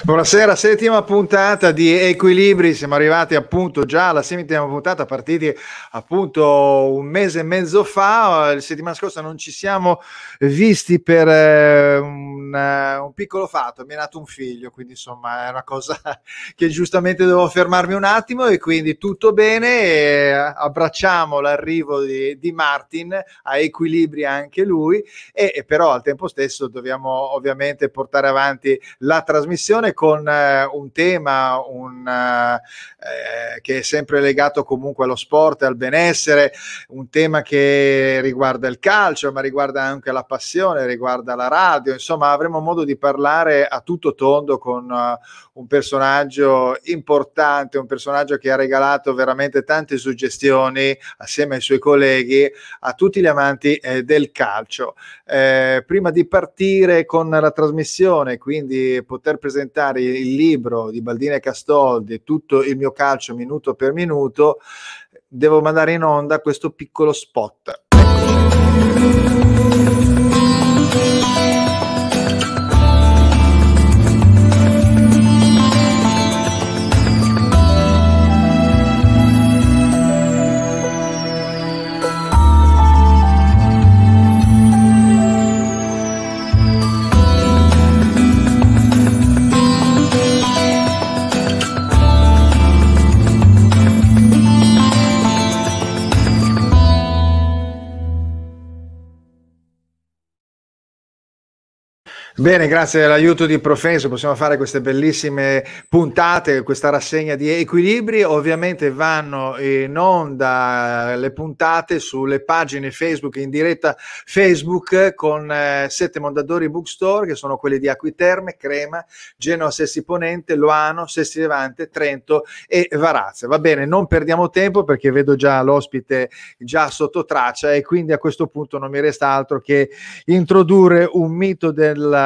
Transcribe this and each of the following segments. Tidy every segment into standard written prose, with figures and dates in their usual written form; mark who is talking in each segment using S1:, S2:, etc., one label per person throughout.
S1: Buonasera, settima puntata di Equilibri, siamo arrivati appunto già alla settima puntata, partiti appunto un mese e mezzo fa. La settimana scorsa non ci siamo visti per un piccolo fatto, mi è nato un figlio, quindi insomma è una cosa che giustamente dovevo fermarmi un attimo, e quindi tutto bene, e abbracciamo l'arrivo di Martin a Equilibri anche lui, e però al tempo stesso dobbiamo ovviamente portare avanti la trasmissione con un tema che è sempre legato comunque allo sport e al benessere, un tema che riguarda il calcio, ma riguarda anche la passione, riguarda la radio. Insomma, avremo modo di parlare a tutto tondo con un personaggio importante, un personaggio che ha regalato veramente tante suggestioni assieme ai suoi colleghi a tutti gli amanti del calcio. Prima di partire con la trasmissione, quindi poter presentare il libro di Baldini e Castoldi, Tutto il mio calcio minuto per minuto, devo mandare in onda questo piccolo spot. Bene, grazie all'aiuto di Profenso possiamo fare queste bellissime puntate, questa rassegna di Equilibri. Ovviamente vanno in onda le puntate sulle pagine Facebook, in diretta Facebook, con 7 Mondadori Bookstore, che sono quelli di Acquiterme, Crema, Genova Sesti Ponente, Loano, Sesti Levante, Trento e Varazia. Va bene, non perdiamo tempo perché vedo già l'ospite già sotto traccia, e quindi a questo punto non mi resta altro che introdurre un mito della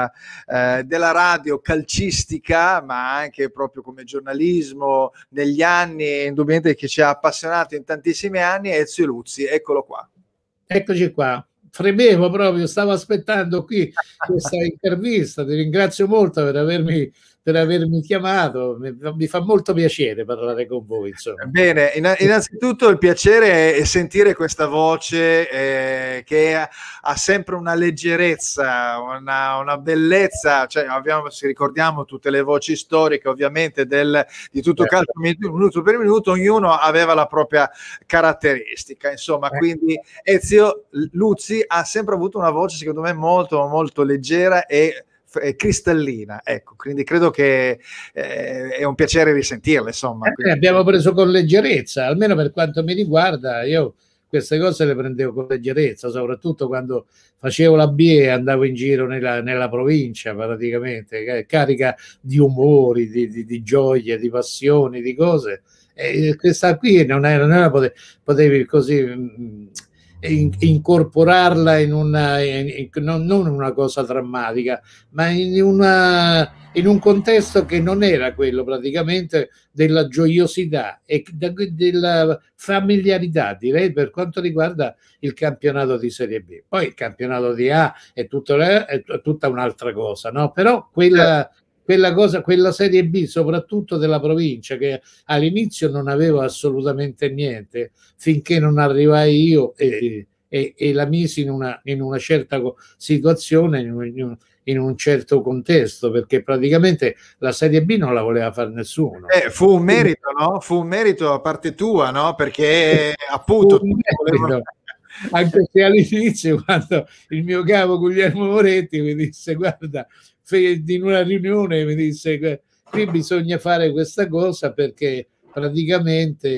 S1: radio calcistica, ma anche proprio come giornalismo negli anni, indubbiamente che ci ha appassionato in tantissimi anni, Ezio Luzzi. Eccolo qua.
S2: Eccoci qua. Fremevo proprio, stavo aspettando qui questa intervista. Ti ringrazio molto per avermi chiamato, mi fa molto piacere parlare con voi, insomma.
S1: Bene, innanzitutto il piacere è sentire questa voce che ha sempre una leggerezza, una bellezza, cioè ricordiamo tutte le voci storiche ovviamente di tutto calcio minuto per minuto, ognuno aveva la propria caratteristica, insomma, quindi Ezio Luzzi ha sempre avuto una voce secondo me molto molto leggera e cristallina, ecco, quindi credo che è un piacere risentirla, insomma.
S2: Abbiamo preso con leggerezza, almeno per quanto mi riguarda. Io queste cose le prendevo con leggerezza, soprattutto quando facevo la B e andavo in giro nella provincia, praticamente carica di umori, di gioie, di passioni, di cose, e questa qui non era potevi così incorporarla in non una cosa drammatica, ma in un contesto che non era quello praticamente della gioiosità e della familiarità, direi, per quanto riguarda il campionato di Serie B. Poi il campionato di A è tutta un'altra cosa, no? Però quella Serie B, soprattutto della provincia, che all'inizio non aveva assolutamente niente, finché non arrivai io e la misi in una certa situazione, in un certo contesto, perché praticamente la Serie B non la voleva fare nessuno.
S1: Fu un merito, no? Fu un merito a parte tua, no? Perché appunto
S2: anche se all'inizio, quando il mio capo Guglielmo Moretti mi disse: guarda, in una riunione mi disse: qui bisogna fare questa cosa, perché praticamente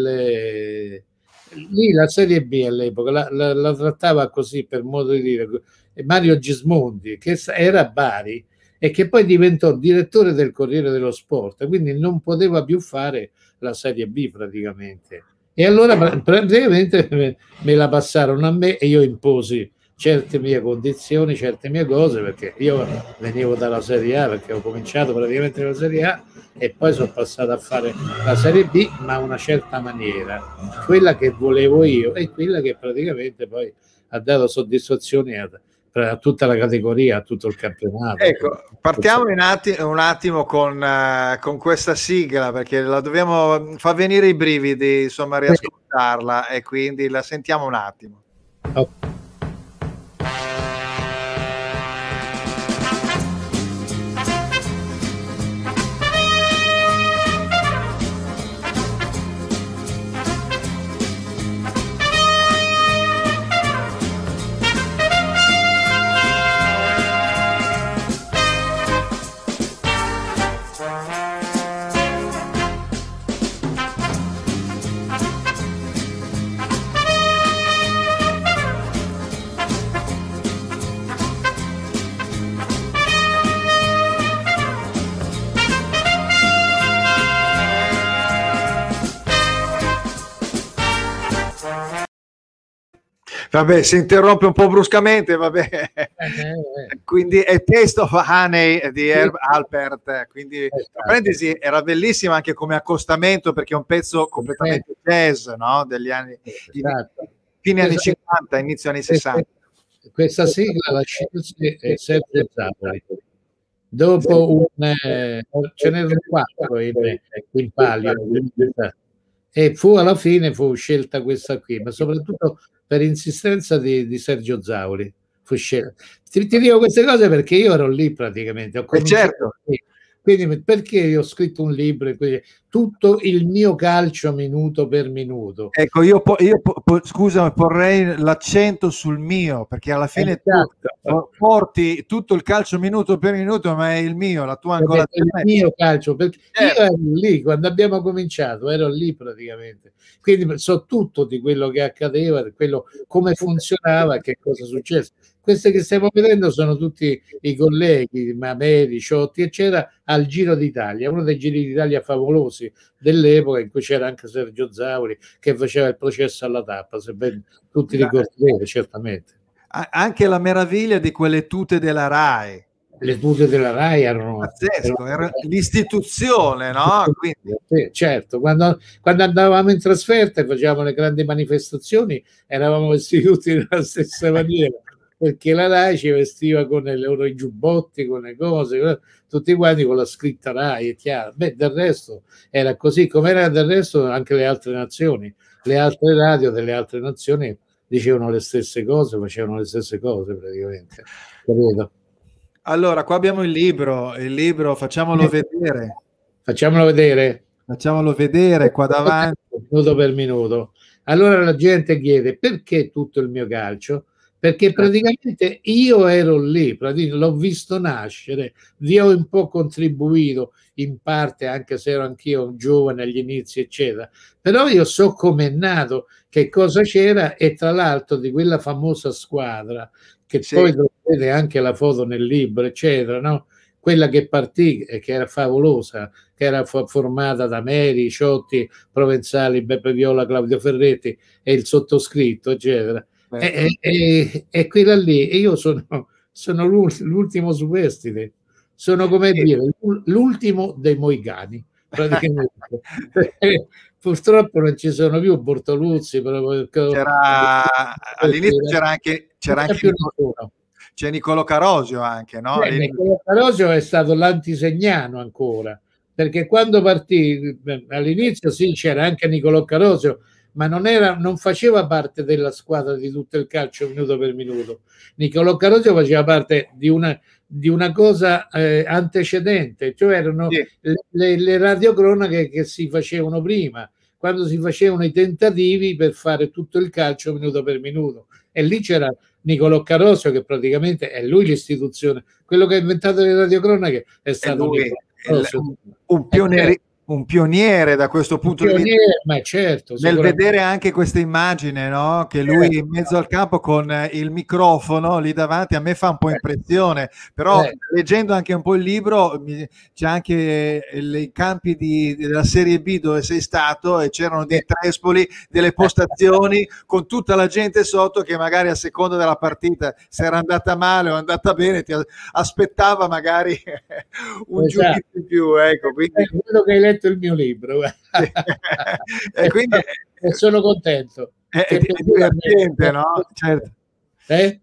S2: lì la Serie B all'epoca la trattava così, per modo di dire, Mario Gismondi, che era a Bari e che poi diventò direttore del Corriere dello Sport, quindi non poteva più fare la Serie B praticamente. E allora praticamente me la passarono a me e io imposi certe mie condizioni, certe mie cose, perché io venivo dalla Serie A, perché ho cominciato praticamente la Serie A e poi sono passato a fare la Serie B, ma una certa maniera, quella che volevo io e quella che praticamente poi ha dato soddisfazione a tutta la categoria, a tutto il campionato.
S1: Ecco, partiamo un attimo con questa sigla, perché la dobbiamo far venire i brividi, insomma, riascoltarla, e quindi la sentiamo un attimo.
S2: Oh.
S1: Vabbè, si interrompe un po' bruscamente, vabbè. Quindi è Taste of Honey di Herb Alpert, quindi tra parentesi era bellissima anche come accostamento, perché è un pezzo completamente jazz, no? Degli anni fine anni 50, inizio anni 60.
S2: Questa sigla la scelse Sergio Zavoli. Dopo ce n'erano 4 in palio, e alla fine fu scelta questa qui, ma soprattutto per insistenza di Sergio Zavoli fu scelta. Ti dico queste cose perché io ero lì praticamente, ho
S1: certo.
S2: Quindi perché io ho scritto un libro in cui tutto il mio calcio minuto per minuto.
S1: Ecco, scusa, porrei l'accento sul mio, perché alla fine tu porti tutto il calcio minuto per minuto, ma è il mio, la tua ancora.
S2: Il mio calcio, perché io ero lì quando abbiamo cominciato, ero lì praticamente, quindi so tutto di quello che accadeva, di quello come funzionava, che cosa successe. Queste che stiamo vedendo sono tutti i colleghi, Mameli, Ciotti, eccetera, al Giro d'Italia, uno dei Giri d'Italia favolosi dell'epoca, in cui c'era anche Sergio Zavoli che faceva il processo alla tappa, se ben tutti ricorderete, certamente.
S1: Anche la meraviglia di quelle tute della RAI.
S2: Le tute della RAI erano
S1: pazzesco, era l'istituzione, no? Quindi.
S2: Sì, certo, quando andavamo in trasferta e facevamo le grandi manifestazioni, eravamo vestiti tutti nella stessa maniera, perché la RAI ci vestiva con i loro giubbotti, con le cose, tutti quanti con la scritta RAI, è chiaro. Beh, del resto era così, come era del resto anche le altre nazioni, le altre radio delle altre nazioni dicevano le stesse cose, facevano le stesse cose praticamente, capito?
S1: Allora, qua abbiamo il libro, facciamolo vedere. Facciamolo vedere qua davanti.
S2: Minuto per minuto. Allora la gente chiede: perché tutto il mio calcio? Perché praticamente io ero lì, l'ho visto nascere, vi ho un po' contribuito in parte, anche se ero anch'io giovane agli inizi, eccetera. Però io so com'è nato, che cosa c'era, e tra l'altro di quella famosa squadra, che poi trovate anche la foto nel libro, eccetera, no? Quella che partì, che era favolosa, che era formata da Meri, Ciotti, Provenzali, Beppe Viola, Claudio Ferretti e il sottoscritto, eccetera. E quella lì, e io sono l'ultimo superstite, sono come dire l'ultimo dei moicani praticamente. Purtroppo non ci sono più Bortoluzzi,
S1: all'inizio c'è Niccolò Carosio anche, no?
S2: Niccolò Carosio è stato l'antisegnano ancora, perché quando partì all'inizio sì, c'era anche Niccolò Carosio, ma non faceva parte della squadra di tutto il calcio minuto per minuto. Niccolò Carosio faceva parte di una cosa antecedente, cioè erano le radiocronache che si facevano prima, quando si facevano i tentativi per fare tutto il calcio minuto per minuto, e lì c'era Niccolò Carosio, che praticamente è lui l'istituzione, quello che ha inventato le radiocronache è stato
S1: un pioniere da questo punto di vista,
S2: ma certo,
S1: nel vedere anche questa immagine, no? Che lui in mezzo al campo con il microfono lì davanti, a me fa un po' impressione, però leggendo anche un po' il libro c'è anche i campi della Serie B dove sei stato, e c'erano dei trespoli, delle postazioni con tutta la gente sotto che magari a seconda della partita, se era andata male o andata bene, ti aspettava magari un giudizio in più, ecco. Quindi
S2: quello che hai letto il mio libro
S1: e quindi
S2: sono contento,
S1: è divertente, no? Certo.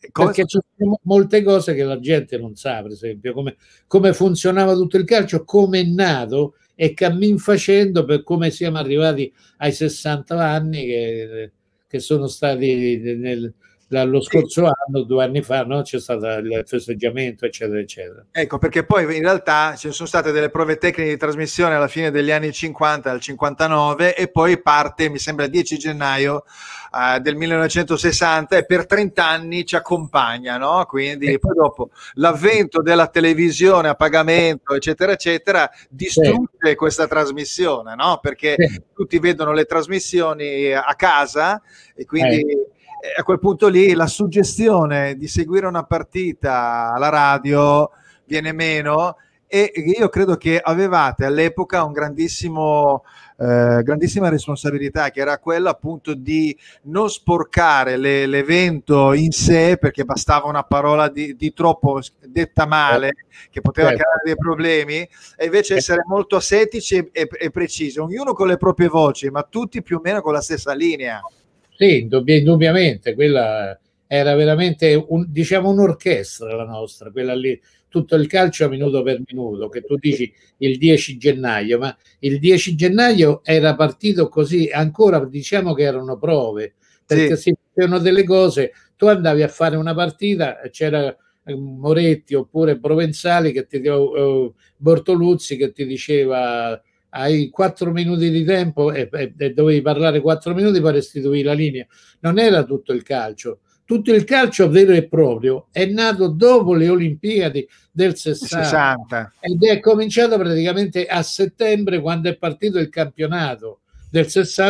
S2: Perché ci sono molte cose che la gente non sa, per esempio, come funzionava tutto il calcio, come è nato e cammin facendo per come siamo arrivati ai 60 anni che sono stati lo scorso anno, 2 anni fa, no? C'è stato il festeggiamento, eccetera, eccetera.
S1: Ecco, perché poi in realtà ci sono state delle prove tecniche di trasmissione alla fine degli anni 50, al 59, e poi parte, mi sembra, il 10 gennaio del 1960, e per 30 anni ci accompagna, no? Quindi poi dopo l'avvento della televisione a pagamento, eccetera, eccetera, distrugge questa trasmissione, no? Perché tutti vedono le trasmissioni a casa e quindi... A quel punto lì la suggestione di seguire una partita alla radio viene meno, e io credo che avevate all'epoca un grandissima responsabilità, che era quella appunto di non sporcare l'evento in sé, perché bastava una parola di troppo detta male che poteva creare dei problemi, e invece essere molto asetici e precisi, ognuno con le proprie voci, ma tutti più o meno con la stessa linea.
S2: Sì, indubbiamente, quella era veramente diciamo un'orchestra la nostra, quella lì, tutto il calcio minuto per minuto, che tu dici il 10 gennaio, ma il 10 gennaio era partito così, ancora diciamo che erano prove, perché si facevano delle cose, tu andavi a fare una partita, c'era Moretti oppure Provenzali che ti Bortoluzzi che ti diceva hai 4 minuti di tempo e dovevi parlare 4 minuti per restituire la linea. Non era tutto il calcio. Tutto il calcio vero e proprio è nato dopo le Olimpiadi del 60. Ed è cominciato praticamente a settembre, quando è partito il campionato del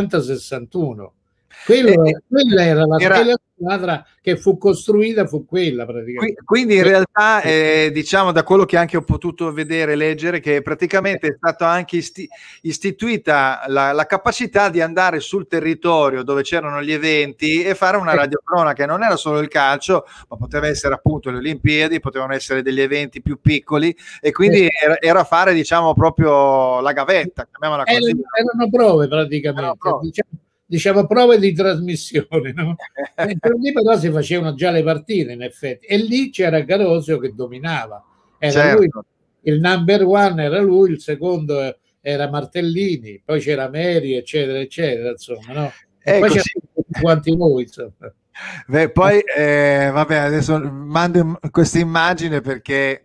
S2: 60-61. Quella era la squadra che fu costruita, fu quella praticamente.
S1: Quindi in realtà diciamo, da quello che anche ho potuto vedere e leggere, che praticamente è stata anche istituita la capacità di andare sul territorio dove c'erano gli eventi e fare una radiocronaca, che non era solo il calcio, ma poteva essere appunto le Olimpiadi, potevano essere degli eventi più piccoli, e quindi era fare, diciamo, proprio la gavetta, chiamiamola così.
S2: Erano prove praticamente, diciamo prove di trasmissione, no? Lì però si facevano già le partite, in effetti, e lì c'era Garosio che dominava, era lui, il number one era lui, il secondo era Martellini, poi c'era Meri, eccetera, eccetera, insomma, no? E poi c'erano quanti noi, insomma.
S1: Beh, poi vabbè, adesso mando questa immagine perché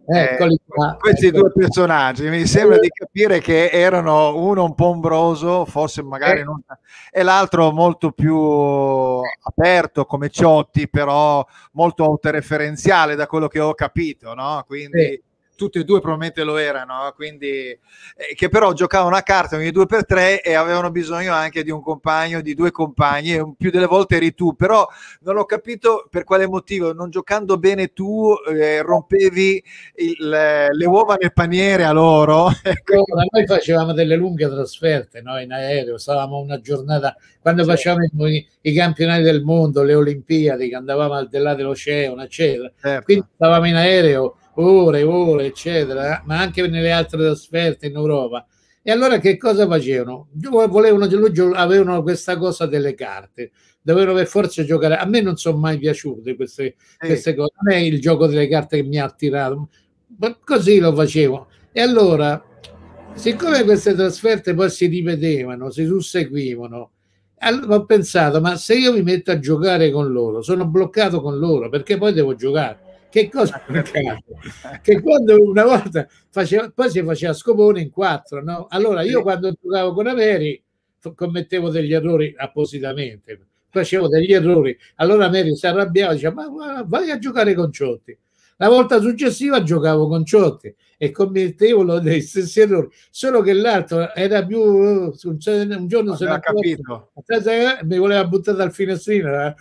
S1: questi due personaggi mi sembra di capire che erano uno un po' ombroso, forse magari non, e l'altro molto più aperto come Ciotti, però molto autoreferenziale da quello che ho capito, no? Quindi tutti e due probabilmente lo erano, quindi che però giocavano a carte ogni 2x3 e avevano bisogno anche di un compagno, di due compagni, e più delle volte eri tu, però non ho capito per quale motivo, non giocando bene tu rompevi le uova nel paniere a loro.
S2: Noi facevamo delle lunghe trasferte, no? In aereo, stavamo una giornata, quando facevamo i campionati del mondo, le Olimpiadi, che andavamo al di là dell'oceano, eccetera, quindi stavamo in aereo ore, eccetera, ma anche nelle altre trasferte in Europa. E allora che cosa facevano? Avevano questa cosa delle carte, dovevano per forza giocare. A me non sono mai piaciute queste cose, non è il gioco delle carte che mi ha attirato, ma così lo facevo. E allora, siccome queste trasferte poi si ripetevano, si susseguivano, allora ho pensato, ma se io mi metto a giocare con loro, sono bloccato con loro, perché poi devo giocare. Che cosa che quando una volta poi si faceva scopone in 4, no? Allora io quando giocavo con Ameri commettevo degli errori appositamente, facevo degli errori, allora Ameri si arrabbiava, diceva ma vai a giocare con Ciotti. La volta successiva giocavo con Ciotti e commettevo dei stessi errori, solo che l'altro era più un giorno se ne
S1: capito,
S2: mi voleva buttare dal finestrino,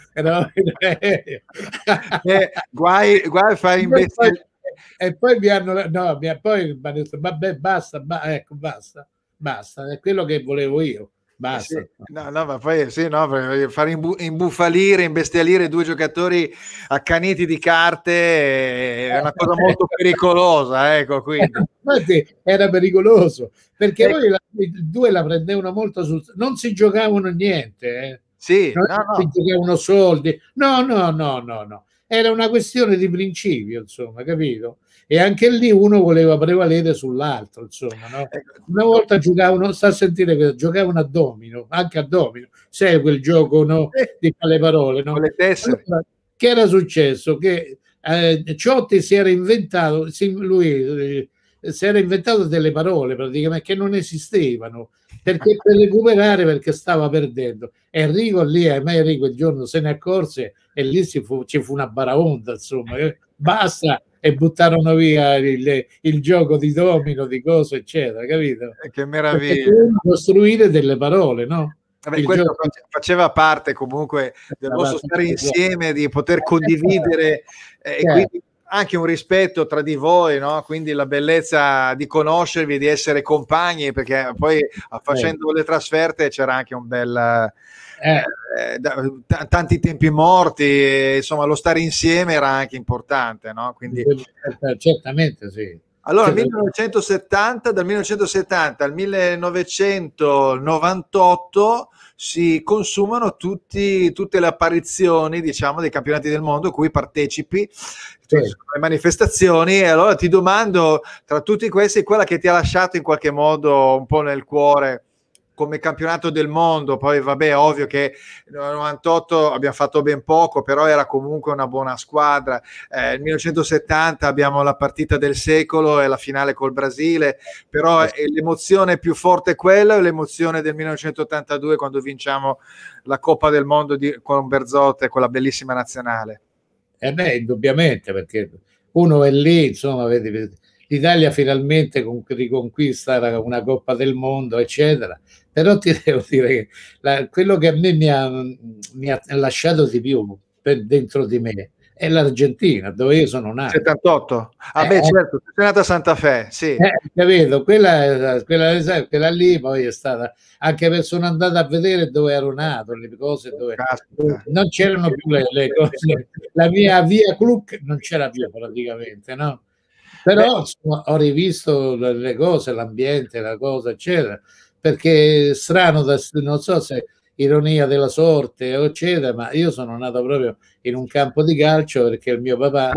S1: guai fare investire.
S2: E poi mi hanno detto vabbè basta, ecco basta, è quello che volevo io. Basta.
S1: No, ma poi fare imbufalire, imbestialire due giocatori accaniti di carte è una cosa molto pericolosa, ecco, quindi.
S2: Era pericoloso, perché poi i due la prendevano molto non si giocavano niente,
S1: Sì,
S2: non si giocavano soldi, no, era una questione di principio, insomma, capito? E anche lì uno voleva prevalere sull'altro, insomma, no? Una volta giocavano, sta a sentire che giocavano a domino, anche a domino, sai quel gioco, no? Di fare parole, no?
S1: Con le tessere.
S2: Allora, che era successo? Che Ciotti si era inventato, si era inventato delle parole praticamente che non esistevano, perché per recuperare, perché stava perdendo. Enrico lì, a me Enrico il giorno se ne accorse e lì ci fu una baraonda, insomma, basta, e buttarono via il gioco di domino, di cose, eccetera, capito?
S1: Che meraviglia.
S2: Costruire delle parole, no?
S1: Vabbè, questo faceva parte comunque del vostro stare insieme, di poter condividere e quindi anche un rispetto tra di voi, no? Quindi la bellezza di conoscervi, di essere compagni, perché poi facendo le trasferte c'era anche un bel tanti tempi morti, insomma lo stare insieme era anche importante, no? Quindi
S2: certamente sì.
S1: Allora, 1970, dal 1970 al 1998 si consumano tutte le apparizioni, diciamo, dei campionati del mondo a cui partecipi, le manifestazioni, e allora ti domando, tra tutti questi, quella che ti ha lasciato in qualche modo un po' nel cuore come campionato del mondo. Poi vabbè, ovvio che nel 98 abbiamo fatto ben poco, però era comunque una buona squadra. Nel 1970 abbiamo la partita del secolo e la finale col Brasile, però l'emozione più forte è quella, o l'emozione del 1982 quando vinciamo la Coppa del Mondo con Berzot, quella bellissima nazionale?
S2: Indubbiamente, perché uno è lì, insomma, vedi, l'Italia finalmente riconquista una Coppa del Mondo, eccetera. Però ti devo dire che quello che a me mi ha lasciato di più dentro di me è l'Argentina, dove io sono nato.
S1: 78? Beh, certo, sei nato a Santa Fe, sì.
S2: Capito? Quella lì poi è stata, anche perché sono andato a vedere dove ero nato, le cose dove non c'erano più le cose. La mia via Club non c'era più praticamente, no? Però ho rivisto le cose, l'ambiente, la cosa, eccetera, perché strano, non so se ironia della sorte o eccetera, ma io sono nato proprio in un campo di calcio perché il mio papà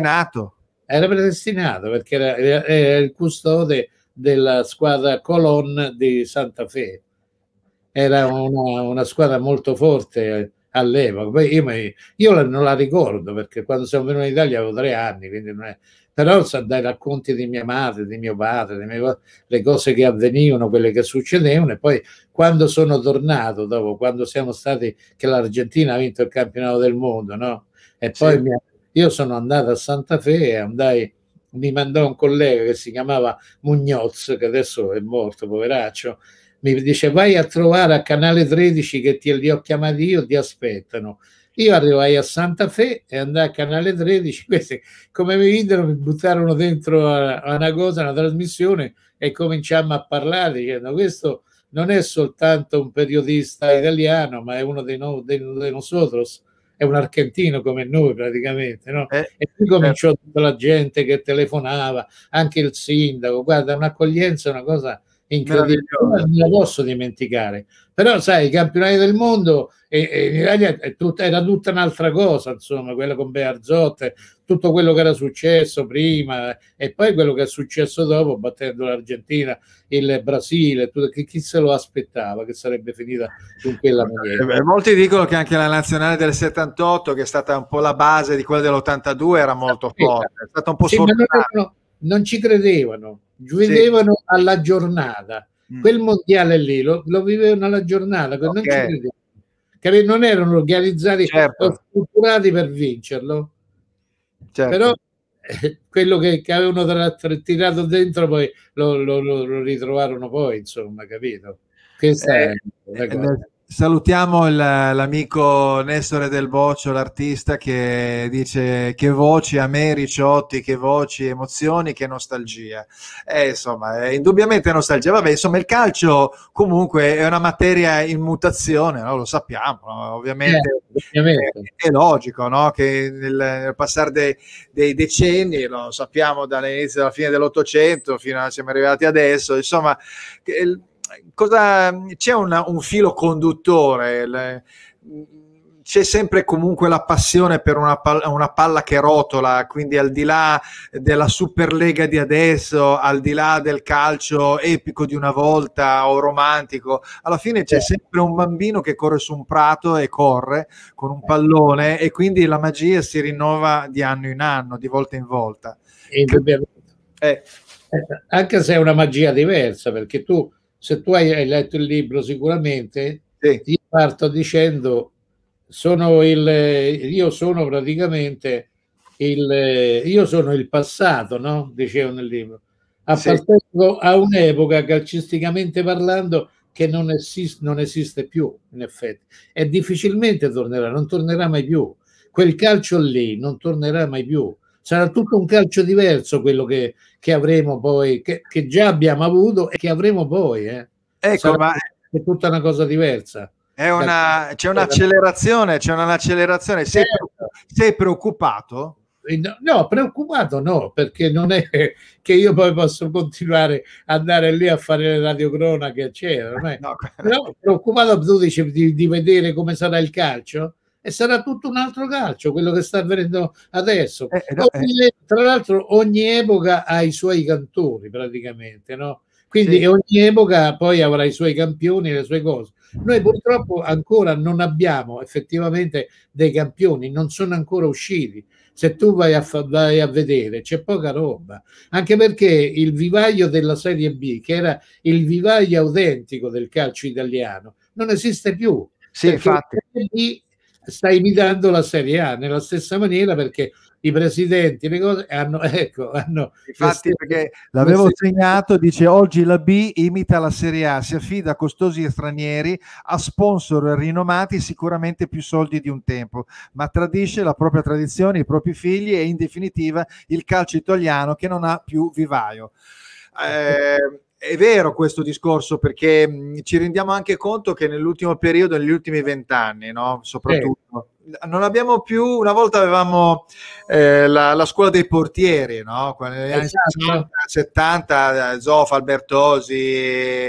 S2: era predestinato perché era il custode della squadra Colón di Santa Fe. Era una squadra molto forte all'epoca. Poi io non la ricordo perché quando siamo venuti in Italia avevo 3 anni, quindi non è. Però dai racconti di mia madre, di mio padre, le cose che avvenivano, quelle che succedevano, e poi quando sono tornato dopo, quando siamo stati, che l'Argentina ha vinto il campionato del mondo, no? E poi io sono andato a Santa Fe e mi mandò un collega che si chiamava Muñoz, che adesso è morto, poveraccio, mi dice vai a trovare a Canale 13 che li ho chiamati io, ti aspettano. Io arrivai a Santa Fe e andai a Canale 13, questi come mi videro mi buttarono dentro a una cosa, una trasmissione, e cominciammo a parlare dicendo questo non è soltanto un periodista italiano, ma è uno dei nosotros, è un argentino come noi praticamente, no? E qui cominciò tutta la gente che telefonava, anche il sindaco, guarda, un'accoglienza, una cosa incredibile, non la posso dimenticare. Però sai, i campionati del mondo in Italia era tutta un'altra cosa, insomma, quello con Bearzot, tutto quello che era successo prima e poi quello che è successo dopo, battendo l'Argentina, il Brasile, chi se lo aspettava che sarebbe finita in quella maniera.
S1: Molti dicono che anche la nazionale del 78, che è stata un po' la base di quella dell'82, era molto forte, è stata un po' sfortunata.
S2: Non ci credevano, vivevano alla giornata. Quel mondiale lì lo vivevano alla giornata, non ci credevano. Che non erano organizzati o strutturati per vincerlo. Però quello che avevano tirato dentro poi lo ritrovarono poi, insomma, capito? Questa è la cosa.
S1: Salutiamo l'amico Nestore Del Boccio, l'artista, che dice che voci a me Ricciotti, che voci, emozioni, che nostalgia. Insomma, è indubbiamente nostalgia. Vabbè, insomma, il calcio comunque è una materia in mutazione, no? Lo sappiamo, no? Ovviamente è logico, no? Che nel passare dei decenni, lo sappiamo dall'inizio alla fine dell'Ottocento fino a siamo arrivati adesso, insomma, c'è un filo conduttore, c'è sempre comunque la passione per una palla che rotola, quindi al di là della Superlega di adesso, al di là del calcio epico di una volta o romantico, alla fine c'è sempre un bambino che corre su un prato e corre con un pallone, e quindi la magia si rinnova di anno in anno, di volta in volta.
S2: Anche se è una magia diversa, perché tu, se tu hai letto il libro sicuramente, sì. Io parto dicendo io sono praticamente io sono il passato, no? Dicevo nel libro, appartengo a un'epoca calcisticamente parlando che non esiste più, in effetti, e difficilmente tornerà, non tornerà mai più. Quel calcio lì non tornerà mai più. Sarà tutto un calcio diverso quello che avremo poi, che già abbiamo avuto e che avremo poi.
S1: Ecco, ma
S2: è tutta una cosa diversa.
S1: C'è un'accelerazione, sei preoccupato?
S2: No, preoccupato no, perché non è che io poi posso continuare ad andare lì a fare le radiocronache, eccetera. No, preoccupato, tu dici, di vedere come sarà il calcio? E sarà tutto un altro calcio, quello che sta avvenendo adesso. Tra l'altro ogni epoca ha i suoi cantori praticamente, no? Quindi ogni epoca poi avrà i suoi campioni e le sue cose. Noi purtroppo ancora non abbiamo effettivamente dei campioni, non sono ancora usciti. Se tu vai a vedere, c'è poca roba, anche perché il vivaio della Serie B, che era il vivaio autentico del calcio italiano, non esiste più.
S1: Sì, infatti.
S2: La Serie B sta imitando la Serie A nella stessa maniera, perché i presidenti, le cose hanno
S1: infatti, perché l'avevo segnato, dice: oggi la B imita la Serie A, si affida a costosi stranieri, a sponsor rinomati, sicuramente più soldi di un tempo, ma tradisce la propria tradizione, i propri figli e in definitiva il calcio italiano che non ha più vivaio. È vero questo discorso, perché ci rendiamo anche conto che nell'ultimo periodo, negli ultimi 20 anni, no? Soprattutto, non abbiamo più, una volta avevamo la scuola dei portieri, no? Negli anni 60, 70, Zoff, Albertosi,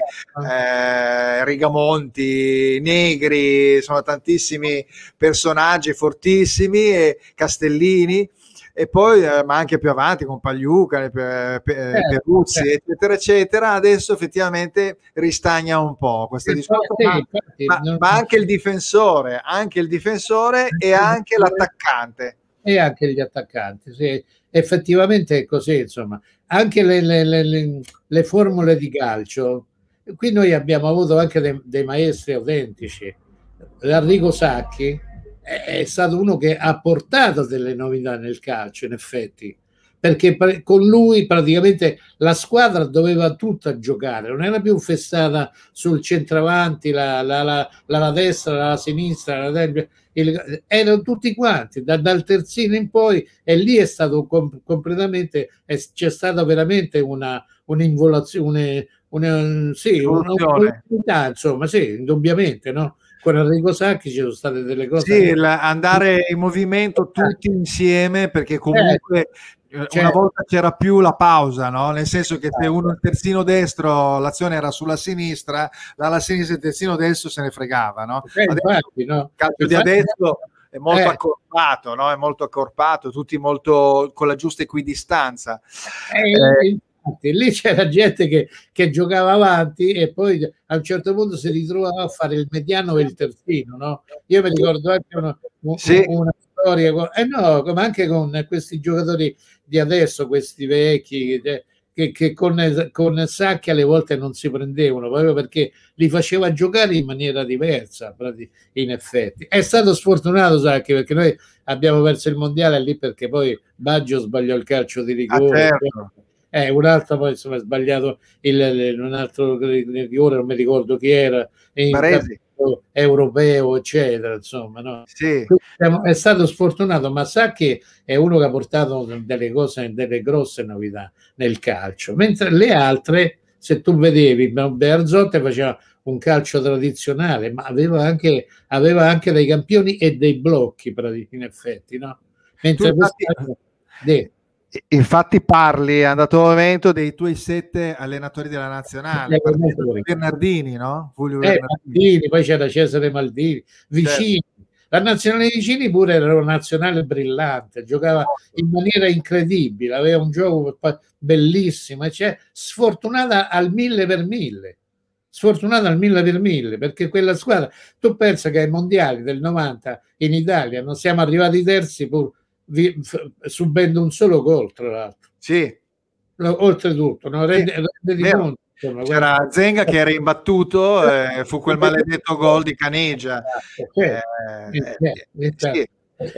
S1: Rigamonti, Negri, sono tantissimi personaggi fortissimi, e Castellini. E poi, ma anche più avanti con Pagliuca, Peruzzi, eccetera, eccetera. Adesso effettivamente ristagna un po' questo discorso, ma anche il difensore e anche l'attaccante.
S2: E anche gli attaccanti, sì. Effettivamente è così, insomma. Anche le formule di calcio. Qui noi abbiamo avuto anche dei maestri autentici. Arrigo Sacchi è stato uno che ha portato delle novità nel calcio, in effetti, perché con lui praticamente la squadra doveva tutta giocare, non era più fessata sul centravanti, la destra, la sinistra, erano tutti quanti, dal terzino in poi, e lì è stato completamente, c'è stata veramente un'involuzione, un'opportunità, insomma, sì, indubbiamente, no? Con Enrico Sacchi ci sono state delle cose.
S1: Sì, andare in movimento tutti insieme, perché comunque una volta c'era più la pausa, no? Nel senso che se uno il terzino destro, l'azione era sulla sinistra, dalla sinistra il terzino destro se ne fregava, no?
S2: Infatti, no?
S1: Il calcio di adesso è molto accorpato, no? È molto accorpato, tutti molto con la giusta equidistanza.
S2: Lì c'era gente che giocava avanti e poi a un certo punto si ritrovava a fare il mediano e il terzino, no? Io mi ricordo anche una storia, no, come anche con questi giocatori di adesso, questi vecchi, che con Sacchi alle volte non si prendevano, proprio perché li faceva giocare in maniera diversa, in effetti. È stato sfortunato Sacchi, perché noi abbiamo perso il mondiale lì perché poi Baggio sbagliò il calcio di rigore. Un altro poi insomma ha sbagliato un altro rigore, non mi ricordo chi era, europeo, eccetera, insomma, no?
S1: Sì.
S2: È stato sfortunato, ma sa che è uno che ha portato delle cose, delle grosse novità nel calcio, mentre le altre, se tu vedevi, Bearzot faceva un calcio tradizionale, ma aveva anche dei campioni e dei blocchi, in effetti, no? Mentre
S1: infatti parli, è andato a momento dei tuoi 7 allenatori della nazionale, Bernardini, no?
S2: Maldini, poi c'era Cesare Maldini, Vicini, La nazionale di Cini pure era una nazionale brillante, giocava in maniera incredibile, aveva un gioco bellissimo, cioè sfortunata al 1000 per 1000. Sfortunata al 1000 per 1000, perché quella squadra, tu pensa che ai mondiali del 90 in Italia non siamo arrivati terzi pur subendo un solo gol, tra l'altro.
S1: Sì.
S2: Oltretutto, no? Rendi conto?
S1: C'era Zenga che era imbattuto, fu quel maledetto gol di Caneggia. Sì.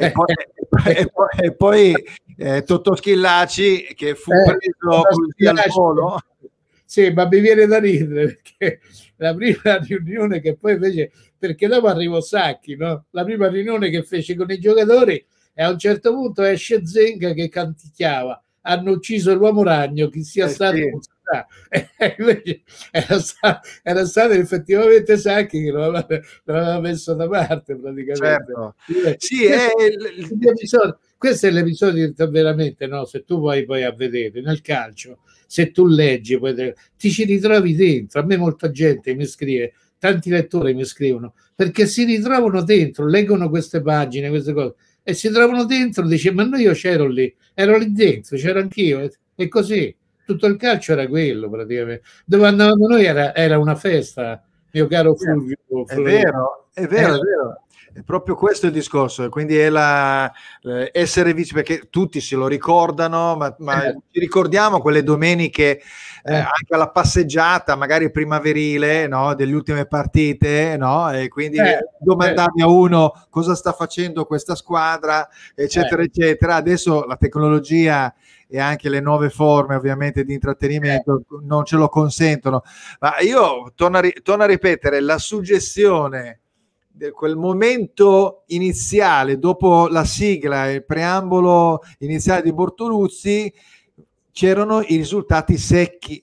S1: E poi Totò Schillaci che fu preso così al volo.
S2: Sì, ma mi viene da ridere perché la prima riunione che poi fece, perché dopo arrivò Sacchi, no? La prima riunione che fece con i giocatori, e a un certo punto esce Zenga che canticchiava: hanno ucciso l'uomo ragno, chi sia stato
S1: sì.
S2: non sa. Invece era stato effettivamente Sacchi che lo aveva messo da parte praticamente.
S1: Certo. Sì,
S2: questo è l'episodio veramente, no? Se tu vai poi a vedere nel calcio, se tu leggi, poi ti ci ritrovi dentro. A me molta gente mi scrive, tanti lettori mi scrivono, perché si ritrovano dentro, leggono queste pagine, queste cose, e si trovano dentro, dice, ma io c'ero lì, ero lì dentro, c'ero anch'io, e così. Tutto il calcio era quello praticamente. Dove andavamo noi era una festa, mio caro Fulvio.
S1: È vero, è vero, è vero. È proprio questo il discorso, quindi è essere vici, perché tutti se lo ricordano, ma ci ricordiamo quelle domeniche anche alla passeggiata, magari primaverile, no, delle ultime partite, no? E quindi domandavi a uno cosa sta facendo questa squadra, eccetera, eccetera. Adesso la tecnologia e anche le nuove forme ovviamente di intrattenimento non ce lo consentono, ma io torno a ripetere, la suggestione di quel momento iniziale dopo la sigla, il preambolo iniziale di Bortoluzzi, c'erano i risultati secchi.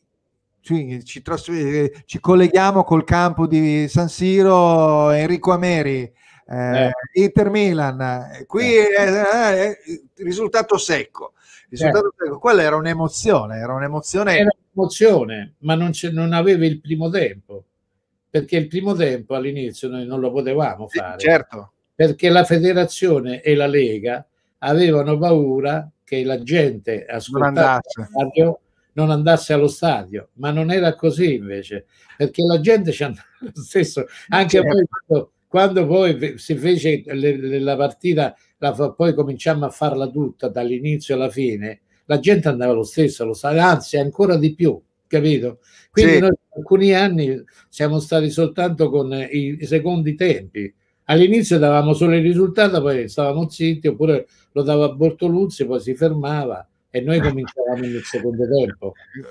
S1: Ci colleghiamo col campo di San Siro, Enrico Ameri, Inter Milan, qui risultato secco. Quella era un'emozione,
S2: Era un'emozione, ma non aveva il primo tempo, perché il primo tempo all'inizio noi non lo potevamo fare,
S1: certo,
S2: perché la federazione e la Lega avevano paura che la gente ascoltasse la radio non andasse allo stadio, ma non era così invece, perché la gente ci andava lo stesso, anche quando poi si fece la partita, poi cominciamo a farla tutta dall'inizio alla fine, la gente andava lo stesso allo stadio, anzi ancora di più, capito? Quindi noi per alcuni anni siamo stati soltanto con i secondi tempi. All'inizio davamo solo il risultato, poi stavamo zitti, oppure lo dava Bortoluzzi, poi si fermava e noi cominciavamo nel secondo tempo.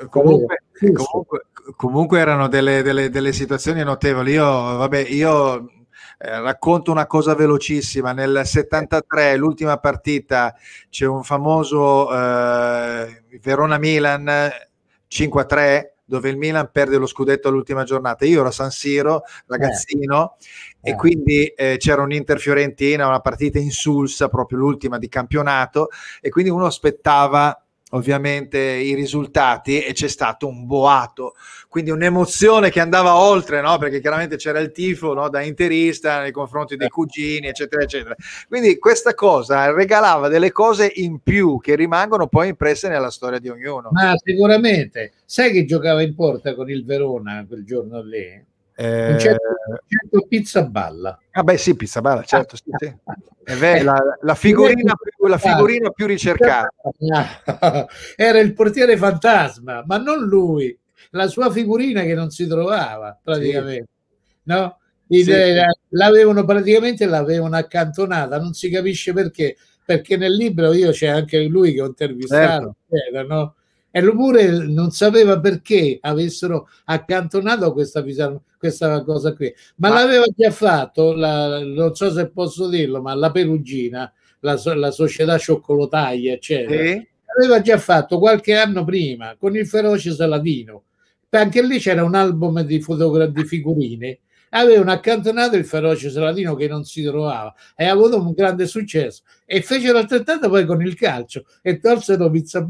S1: Comunque erano delle situazioni notevoli. Io racconto una cosa velocissima. Nel 73, l'ultima partita, c'è un famoso Verona-Milan 5-3, dove il Milan perde lo scudetto all'ultima giornata. Io ero a San Siro, ragazzino, e quindi c'era un'Inter Fiorentina, una partita insulsa, proprio l'ultima di campionato, e quindi uno aspettava ovviamente i risultati e c'è stato un boato, quindi un'emozione che andava oltre, no? Perché chiaramente c'era il tifo, no? Da interista nei confronti dei cugini, eccetera, eccetera. Quindi questa cosa regalava delle cose in più che rimangono poi impresse nella storia di ognuno.
S2: Ma sicuramente. Sai che giocava in porta con il Verona quel giorno lì? Un certo Pizzaballa.
S1: Ah beh sì, Pizzaballa, certo, sì. È vero, la figurina più ricercata.
S2: Era il portiere fantasma, ma non lui, la sua figurina che non si trovava praticamente, no? L'avevano accantonata, non si capisce perché nel libro c'è anche lui che ho intervistato, no? E lui pure non sapeva perché avessero accantonato questa cosa qui, ma l'aveva già fatto, non so se posso dirlo, ma la Perugina, la società cioccolotaia, eccetera, aveva già fatto qualche anno prima con il Feroce Saladino. Anche lì c'era un album di figurine, avevano accantonato il Feroce Saladino che non si trovava e ha avuto un grande successo, e fecero altrettanto poi con il calcio e tolsero Pizzaballa.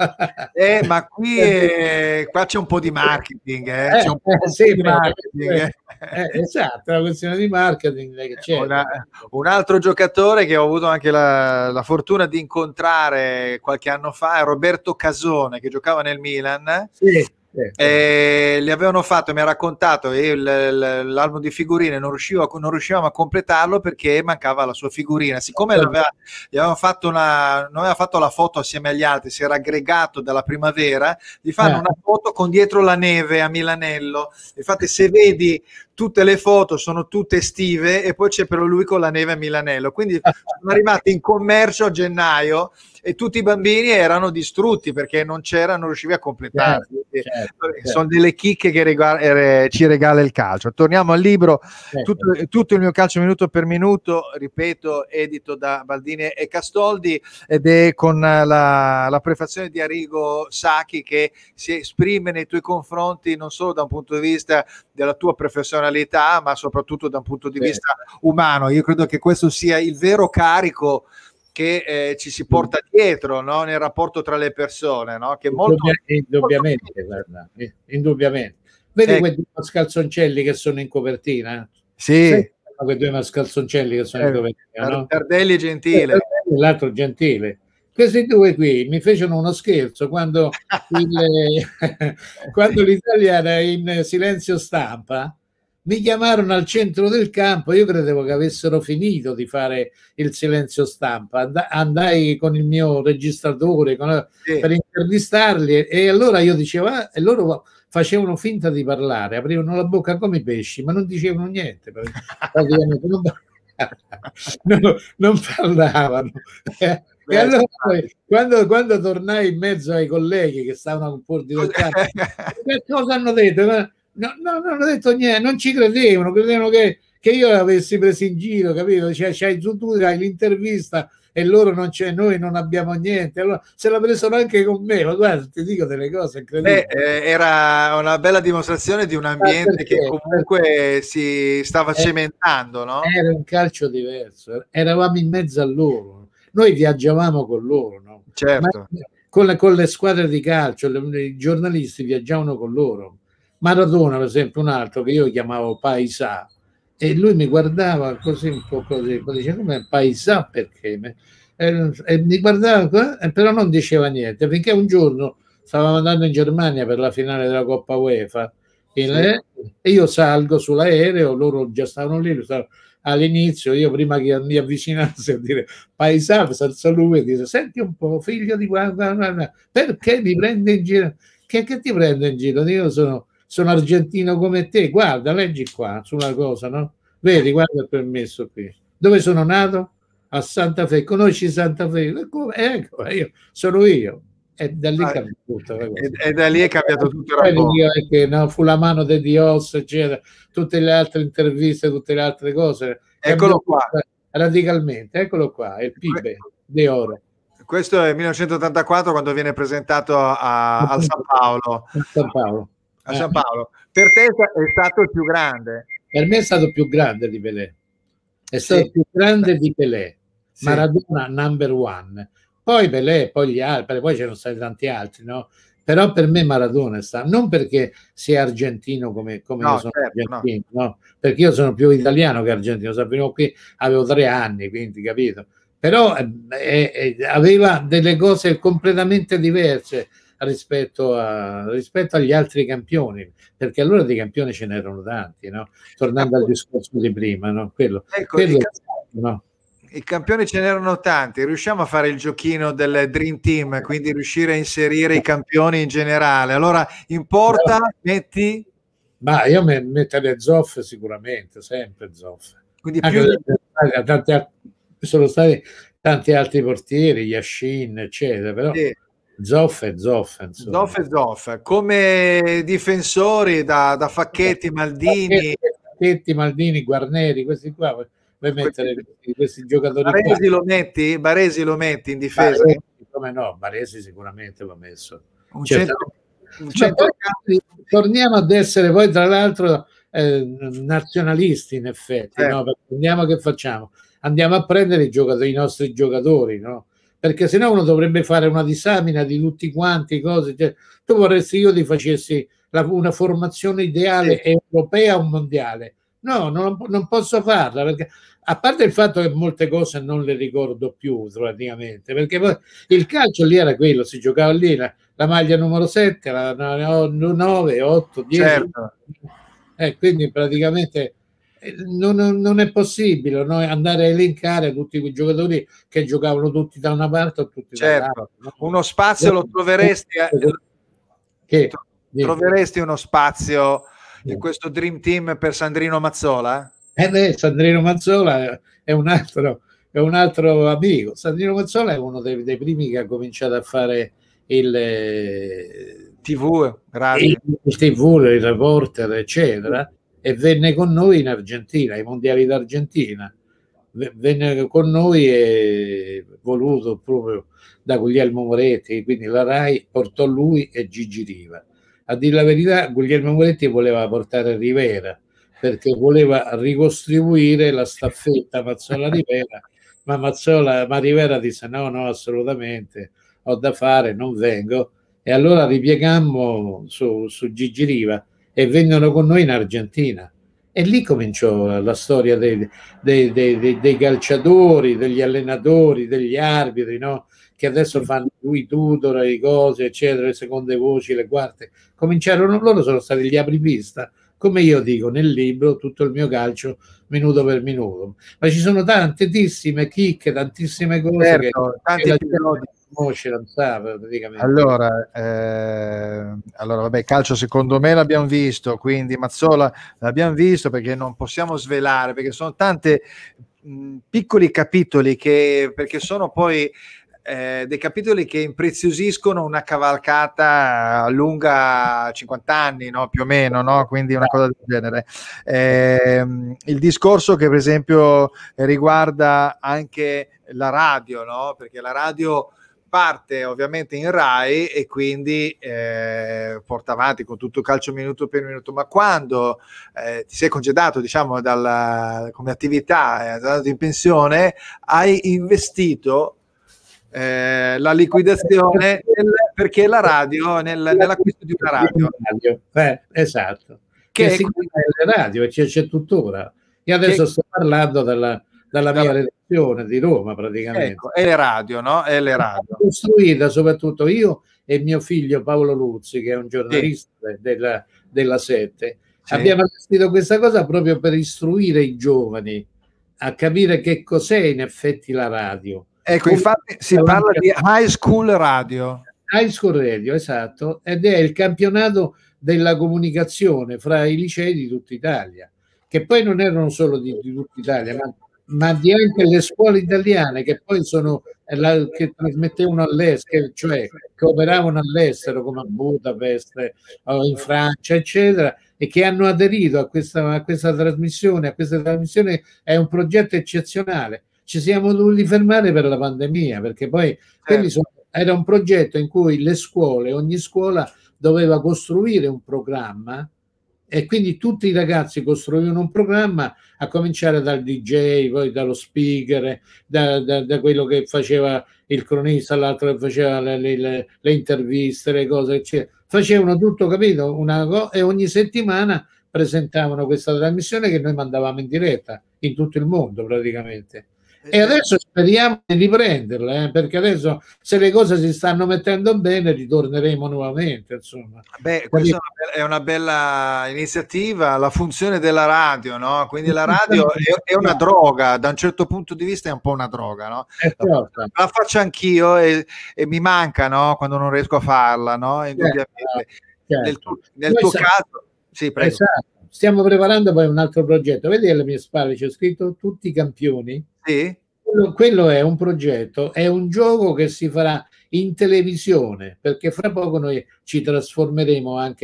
S1: Ma qui qua c'è un po' di marketing, c'è un po'
S2: sì,
S1: di marketing.
S2: Esatto, è una questione di marketing che c'è.
S1: Un altro giocatore che ho avuto anche la fortuna di incontrare qualche anno fa è Roberto Casone, che giocava nel Milan.
S2: Sì.
S1: Li avevano fatto, mi ha raccontato, l'album di figurine non riuscivamo a completarlo perché mancava la sua figurina. Siccome non aveva fatto la foto assieme agli altri, si era aggregato dalla primavera, gli fanno una foto con dietro la neve a Milanello. Infatti, se vedi tutte le foto sono tutte estive e poi c'è però lui con la neve a Milanello. Quindi sono arrivati in commercio a gennaio e tutti i bambini erano distrutti perché non riuscivi a completare.
S2: Certo.
S1: Sono delle chicche che ci regala il calcio. Torniamo al libro, tutto il mio calcio minuto per minuto, ripeto, edito da Baldini e Castoldi, ed è con la prefazione di Arrigo Sacchi, che si esprime nei tuoi confronti non solo da un punto di vista della tua professionalità, ma soprattutto da un punto di vista umano. Io credo che questo sia il vero carico che ci si porta dietro, no? Nel rapporto tra le persone, no? Che
S2: indubbiamente. Vedi quei due mascalzoncelli che sono in copertina?
S1: Sì.
S2: Quei due mascalzoncelli che sono in copertina, no?
S1: Tardelli e Gentile.
S2: L'altro Gentile. Questi due qui mi fecero uno scherzo quando l'Italia era in silenzio stampa. Mi chiamarono al centro del campo, io credevo che avessero finito di fare il silenzio stampa, andai con il mio registratore per intervistarli, e allora io dicevo, e loro facevano finta di parlare, aprivano la bocca come i pesci, ma non dicevano niente, praticamente non parlavano. E allora quando tornai in mezzo ai colleghi che stavano pur di campo, che cosa hanno detto? No, non hanno detto niente, non ci credevano che io avessi preso in giro, capito? Tu hai l'intervista e loro non c'è, noi non abbiamo niente. Allora se la presero anche con me, ma guarda, ti dico delle cose incredibili.
S1: Era una bella dimostrazione di un ambiente che comunque si stava cementando, no?
S2: Era un calcio diverso, eravamo in mezzo a loro, noi viaggiavamo con loro, no?
S1: Certo.
S2: Ma con le squadre di calcio, i giornalisti viaggiavano con loro. Maradona, per esempio, un altro che io chiamavo Paisà, e lui mi guardava così, un po' così, poi diceva come Paisà, perché? E mi guardava, però non diceva niente, finché un giorno stavamo andando in Germania per la finale della Coppa UEFA, e io salgo sull'aereo, loro già stavano lì, all'inizio, io prima che mi avvicinassi a dire Paisà, si alzò lui e disse: senti un po', figlio di guarda, perché mi prende in giro? Che ti prende in giro? Io sono argentino come te, guarda, leggi qua sulla cosa, no? Vedi, guarda il permesso qui. Dove sono nato? A Santa Fe. Conosci Santa Fe? Ecco, sono io. E da lì cambia tutto.
S1: E da lì è cambiato tutto il rapporto.
S2: No, fu la mano di Dios, eccetera. Tutte le altre interviste, tutte le altre cose.
S1: Eccolo qua.
S2: Radicalmente, eccolo qua, il PIB di oro.
S1: Questo è 1984, quando viene presentato al San Paolo. A San Paolo. Per te è stato il più grande?
S2: Per me è stato il più grande di Pelé. È stato il più grande di Pelé. Maradona number one. Poi Pelé, poi gli altri, poi c'erano stati tanti altri, no? Però per me Maradona è stato, non perché sia argentino come no, io sono argentino, no? Perché io sono più italiano che argentino. Venivo qui, avevo 3 anni, quindi capito? Però aveva delle cose completamente diverse rispetto agli altri campioni, perché allora di campioni ce n'erano tanti, no? Tornando al discorso di prima, no? Quello no?
S1: I campioni ce n'erano tanti. Riusciamo a fare il giochino del Dream Team, quindi riuscire a inserire i campioni in generale. Allora, in porta metti?
S2: Ma io metterei Zoff sicuramente, sempre Zoff.
S1: Quindi
S2: sono stati tanti altri portieri, Yashin, eccetera, però Zoff e Zoff.
S1: Zoff e Zoff. Come difensori da Facchetti, Maldini.
S2: Facchetti, Maldini, Guarneri, questi qua. Vuoi mettere questi giocatori?
S1: Baresi lo metti? Baresi lo metti in difesa?
S2: Baresi, come no? Baresi sicuramente l'ho messo. Torniamo ad essere poi tra l'altro nazionalisti, in effetti, no? Perché che facciamo? Andiamo a prendere i nostri giocatori, no? perché sennò uno dovrebbe fare una disamina di tutti quanti cose. Cioè, tu vorresti che io ti facessi una formazione ideale europea o mondiale? No, non posso farla, perché a parte il fatto che molte cose non le ricordo più praticamente, perché poi il calcio lì era quello, si giocava lì la maglia numero 7, la 9, 8, 10.
S1: Certo.
S2: Quindi praticamente non è possibile, no, andare a elencare tutti quei giocatori che giocavano tutti da una parte o tutti dall'altra.
S1: No? Uno spazio lo troveresti, troveresti uno spazio in questo Dream Team per Sandrino Mazzola?
S2: Sandrino Mazzola è un altro amico. Sandrino Mazzola è uno dei primi che ha cominciato a fare il
S1: TV, radio.
S2: il TV, il reporter, eccetera, e venne con noi in Argentina, ai mondiali d'Argentina. Venne con noi e voluto proprio da Guglielmo Moretti, quindi la RAI portò lui e Gigi Riva. A dire la verità, Guglielmo Moretti voleva portare Rivera, perché voleva ricostruire la staffetta Mazzola-Rivera, ma Rivera disse no, assolutamente, ho da fare, non vengo. E allora ripiegammo su Gigi Riva e vennero con noi in Argentina. E lì cominciò la storia dei calciatori, degli allenatori, degli arbitri, no? Che adesso fanno lui Tudor, le cose, eccetera, le seconde voci, le quarte. Cominciarono, loro sono stati gli apripista, come io dico nel libro, tutto il mio calcio minuto per minuto. Ma ci sono tantissime chicche, tantissime cose,
S1: certo, tanti
S2: episodi.
S1: Allora, vabbè, calcio secondo me l'abbiamo visto, quindi Mazzola l'abbiamo visto, perché non possiamo svelare, perché sono tante piccoli capitoli perché sono poi dei capitoli che impreziosiscono una cavalcata lunga 50 anni, no? Più o meno, no? Quindi una cosa del genere. Il discorso che per esempio riguarda anche la radio, no? Perché la radio parte ovviamente in Rai e quindi porta avanti con tutto calcio minuto per minuto, ma quando ti sei congedato, diciamo, come attività, andato in pensione, hai investito la liquidazione perché la radio, nell'acquisto di una radio.
S2: Esatto, che si chiama radio e c'è tuttora. Io adesso sto parlando dalla mia redazione di Roma, praticamente.
S1: Ecco, e le radio, no? E le radio.
S2: Costruita soprattutto io e mio figlio Paolo Luzzi, che è un giornalista della 7. Sì. Abbiamo gestito questa cosa proprio per istruire i giovani a capire che cos'è in effetti la radio.
S1: Ecco, infatti si parla di high school radio.
S2: High school radio, esatto, ed è il campionato della comunicazione fra i licei di tutta Italia, che poi non erano solo di tutta Italia, ma di anche le scuole italiane, che poi sono che trasmettevano all'estero, cioè che operavano all'estero, come a Budapest o in Francia, eccetera, e che hanno aderito a questa trasmissione. A questa trasmissione è un progetto eccezionale. Ci siamo dovuti fermare per la pandemia, perché poi era un progetto in cui le scuole, ogni scuola doveva costruire un programma, e quindi tutti i ragazzi costruivano un programma, a cominciare dal DJ, poi dallo speaker, da quello che faceva il cronista, l'altro che faceva le interviste, le cose, eccetera. Facevano tutto, capito? E ogni settimana presentavano questa trasmissione che noi mandavamo in diretta in tutto il mondo praticamente. E adesso speriamo di riprenderla, perché adesso, se le cose si stanno mettendo bene, ritorneremo nuovamente, insomma.
S1: Beh, questa è una bella iniziativa, la funzione della radio, no? Quindi la radio è una droga, da un certo punto di vista è un po' una droga, no? La faccio anch'io e mi manca, no? Quando non riesco a farla, no? Indubbiamente.
S2: Certo.
S1: Nel tuo caso, sì, prego.
S2: Esatto. Stiamo preparando poi un altro progetto. Vedi alle mie spalle c'è scritto tutti i campioni?
S1: Sì.
S2: Quello è un progetto, è un gioco che si farà in televisione, perché fra poco noi ci trasformeremo anche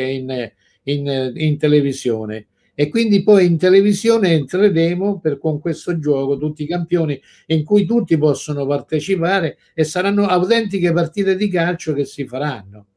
S2: in televisione, e quindi poi in televisione entreremo con questo gioco, tutti i campioni, in cui tutti possono partecipare, e saranno autentiche partite di calcio che si faranno.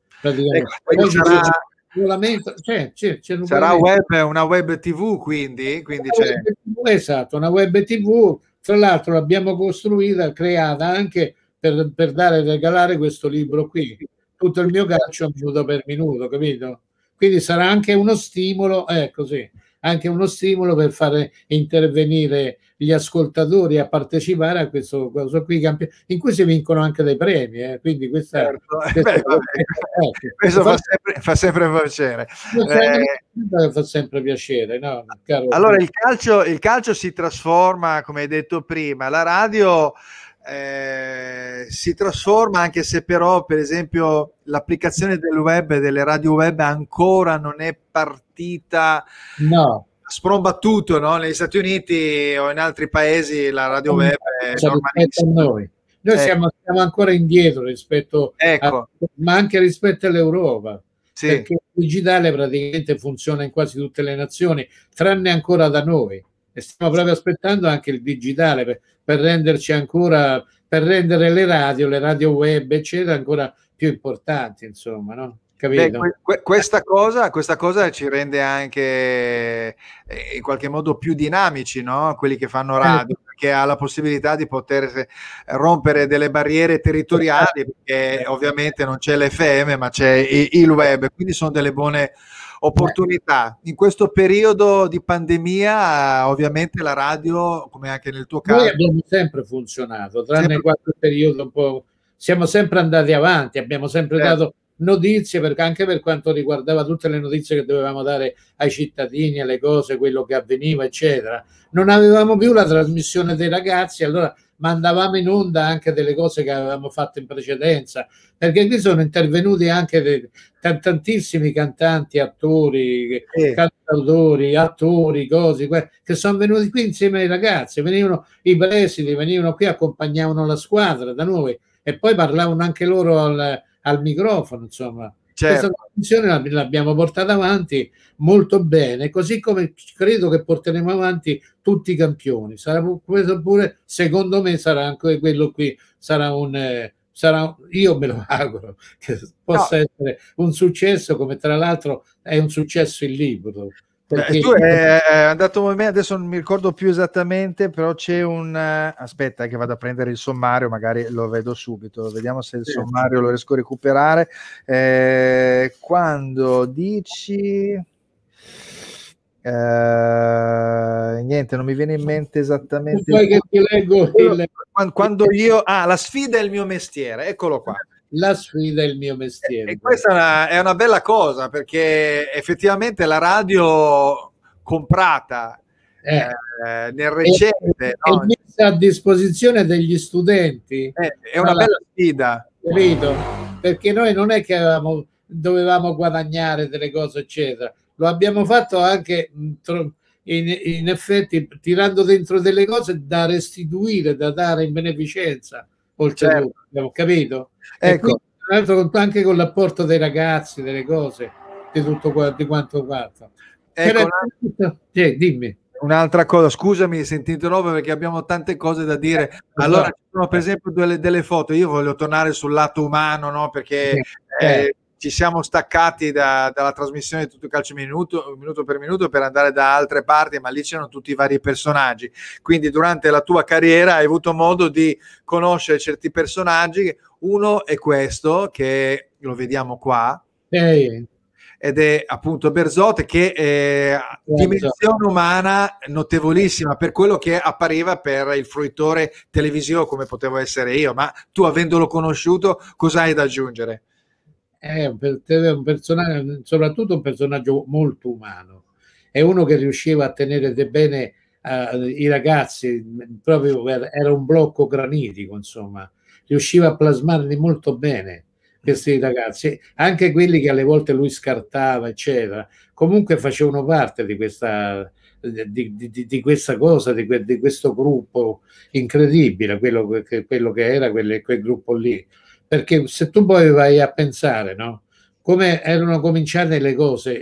S1: Sarà una web TV, quindi
S2: esatto, una web TV. Tra l'altro l'abbiamo costruita, creata anche per regalare questo libro qui. Tutto il mio calcio minuto per minuto, capito? Quindi sarà anche uno stimolo, così, anche uno stimolo per fare intervenire gli ascoltatori a partecipare a questo qui, in cui si vincono anche dei premi, quindi questa,
S1: certo. Questo fa sempre piacere.
S2: Fa sempre piacere, no?
S1: Allora il calcio si trasforma, come hai detto prima, la radio si trasforma, anche se però per esempio l'applicazione del web, delle radio web ancora non è partita,
S2: no,
S1: sprombattuto, no? Negli Stati Uniti o in altri paesi la radio web è normalissima.
S2: Noi siamo ancora indietro rispetto ma anche rispetto all'Europa, perché il digitale praticamente funziona in quasi tutte le nazioni, tranne ancora da noi, e stiamo proprio aspettando anche il digitale per renderci ancora, per rendere le radio web eccetera ancora più importanti, insomma, no? Capito?
S1: Questa cosa ci rende anche in qualche modo più dinamici, no? Quelli che fanno radio, perché ha la possibilità di poter rompere delle barriere territoriali, perché ovviamente non c'è l'FM ma c'è il web, quindi sono delle buone opportunità. In questo periodo di pandemia ovviamente la radio, come anche nel tuo caso,
S2: noi abbiamo sempre funzionato, tranne qualche periodo un po', siamo sempre andati avanti, abbiamo sempre dato notizie, perché anche per quanto riguardava tutte le notizie che dovevamo dare ai cittadini, alle cose, quello che avveniva eccetera, non avevamo più la trasmissione dei ragazzi, allora mandavamo in onda anche delle cose che avevamo fatto in precedenza, perché qui sono intervenuti anche tantissimi cantanti, attori, cantautori, attori, cose che sono venuti qui insieme ai ragazzi, venivano i presidi, venivano qui, accompagnavano la squadra da noi e poi parlavano anche loro al microfono, insomma. Questa trasmissione l'abbiamo portata avanti molto bene, così come credo che porteremo avanti tutti i campioni. Sarà pure, secondo me, sarà anche quello qui, io me lo auguro che possa essere un successo, come tra l'altro è un successo il libro.
S1: Tu è andato a me, adesso non mi ricordo più esattamente, però c'è aspetta che vado a prendere il sommario, magari lo vedo subito, vediamo se il sommario lo riesco a recuperare. Quando dici niente, non mi viene in mente esattamente.
S2: Poi che ti leggo
S1: quando io la sfida è il mio mestiere, eccolo qua.
S2: La sfida è il mio mestiere.
S1: E questa è una bella cosa, perché effettivamente la radio comprata nel recente
S2: è messa a disposizione degli studenti,
S1: è una bella sfida,
S2: capito? Perché noi non è che dovevamo guadagnare delle cose eccetera, lo abbiamo fatto anche in effetti tirando dentro delle cose da restituire, da dare in beneficenza, oltretutto, abbiamo capito? Ecco, tra l'altro anche con l'apporto dei ragazzi, delle cose, di tutto quanto fatto.
S1: Ecco,
S2: dimmi.
S1: Un'altra cosa, scusami se ti interrompo perché abbiamo tante cose da dire. Allora, ci sono per esempio delle foto, io voglio tornare sul lato umano, no? Perché ci siamo staccati dalla trasmissione di Tutto il Calcio minuto per minuto per andare da altre parti, ma lì c'erano tutti i vari personaggi. Quindi durante la tua carriera hai avuto modo di conoscere certi personaggi. Uno è questo, che lo vediamo qua, ed è appunto Berzotte, che è dimensione umana notevolissima per quello che appariva per il fruitore televisivo come potevo essere io. Ma tu, avendolo conosciuto, cosa hai da aggiungere?
S2: È un personaggio, soprattutto un personaggio molto umano, è uno che riusciva a tenere bene i ragazzi, proprio era un blocco granitico, insomma, riusciva a plasmarli molto bene questi ragazzi, anche quelli che alle volte lui scartava eccetera, comunque facevano parte di questa questa cosa, di questo gruppo incredibile, quello che era quel gruppo lì. Perché se tu poi vai a pensare, no, come erano cominciate le cose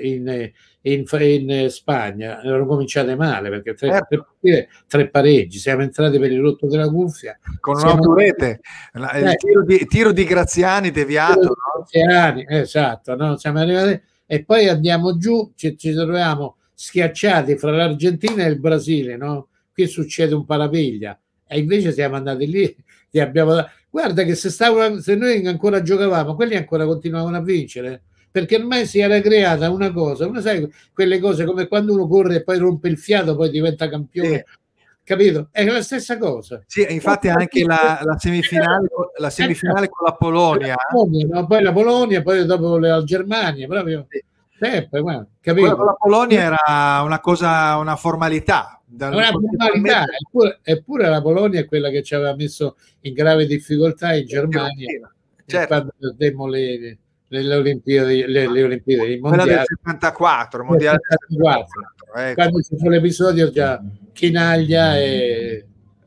S2: in Spagna, erano cominciate male, perché tre pareggi, siamo entrati per il rotto della cuffia
S1: con un'autorete, il tiro di Graziani deviato, no?
S2: Graziani, esatto, no? Siamo arrivati e poi andiamo giù, ci troviamo schiacciati fra l'Argentina e il Brasile, no? Qui succede un parapiglia e invece siamo andati lì, e guarda che se noi ancora giocavamo, quelli ancora continuavano a vincere, perché ormai si era creata una cosa, una, sai, quelle cose come quando uno corre e poi rompe il fiato, poi diventa campione, sì. Capito? È la stessa cosa.
S1: Sì, infatti anche la semifinale con la Polonia.
S2: No? Poi la Polonia, poi dopo la Germania, proprio. Sì. Sempre,
S1: quella con la Polonia era una cosa, una formalità.
S2: Una formalità, eppure la Polonia è quella che ci aveva messo in grave difficoltà in Germania, certo. Quando perdemmo le Olimpiadi, le Olimpiadi, i mondiali.
S1: Quella del 74, mondiale del 74.
S2: Ecco. Quando c'è l'episodio già Chinaglia e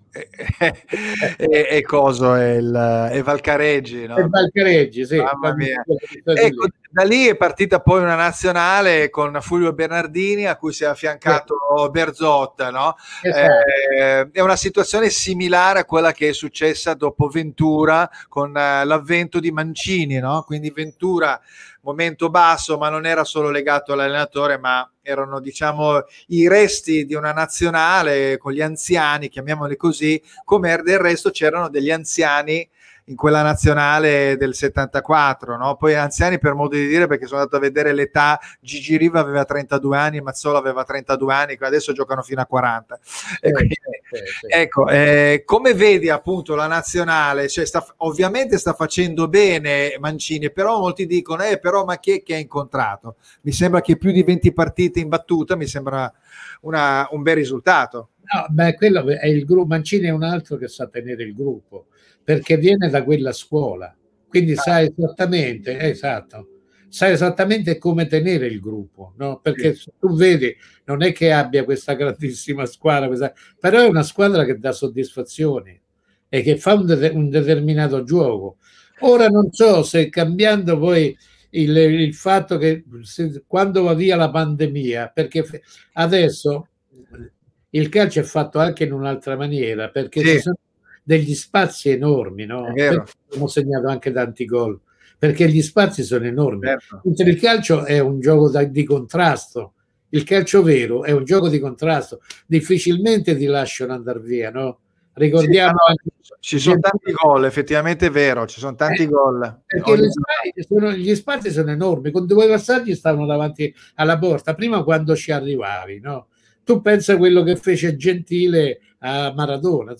S1: coso e Valcareggi, no?
S2: E Valcareggi, sì.
S1: Mamma mia. Ecco, da lì è partita poi una nazionale con Fulvio Bernardini a cui si è affiancato Berzotta, no? Esatto. È una situazione similare a quella che è successa dopo Ventura con l'avvento di Mancini, no? Quindi Ventura momento basso, ma non era solo legato all'allenatore, ma erano, diciamo, i resti di una nazionale con gli anziani, chiamiamoli così, come del resto c'erano degli anziani in quella nazionale del 74, no? Poi anziani per modo di dire, perché sono andato a vedere l'età, Gigi Riva aveva 32 anni, Mazzola aveva 32 anni, adesso giocano fino a 40. Quindi, ecco, come vedi appunto la nazionale, cioè ovviamente sta facendo bene Mancini, però molti dicono, però ma chi è che ha incontrato? Mi sembra che più di 20 partite in battuta, mi sembra un bel risultato.
S2: No, beh, quello è il gruppo. Mancini è un altro che sa tenere il gruppo, perché viene da quella scuola, quindi sa esattamente, sa esattamente come tenere il gruppo, no? Perché tu vedi, non è che abbia questa grandissima squadra, però è una squadra che dà soddisfazioni e che fa un determinato gioco. Ora non so se cambiando poi il fatto che quando va via la pandemia, perché adesso il calcio è fatto anche in un'altra maniera, perché ci sono degli spazi enormi, no? Abbiamo segnato anche tanti gol, perché gli spazi sono enormi. Mentre il calcio è un gioco di contrasto, il calcio vero è un gioco di contrasto, difficilmente ti lasciano andare via, no? Ricordiamo
S1: ci sono tanti gol, effettivamente è vero, ci sono tanti gol.
S2: Perché gli spazi sono enormi, con 2 passaggi stavano davanti alla porta, prima quando ci arrivavi, no? Tu pensa a quello che fece Gentile a Maradona,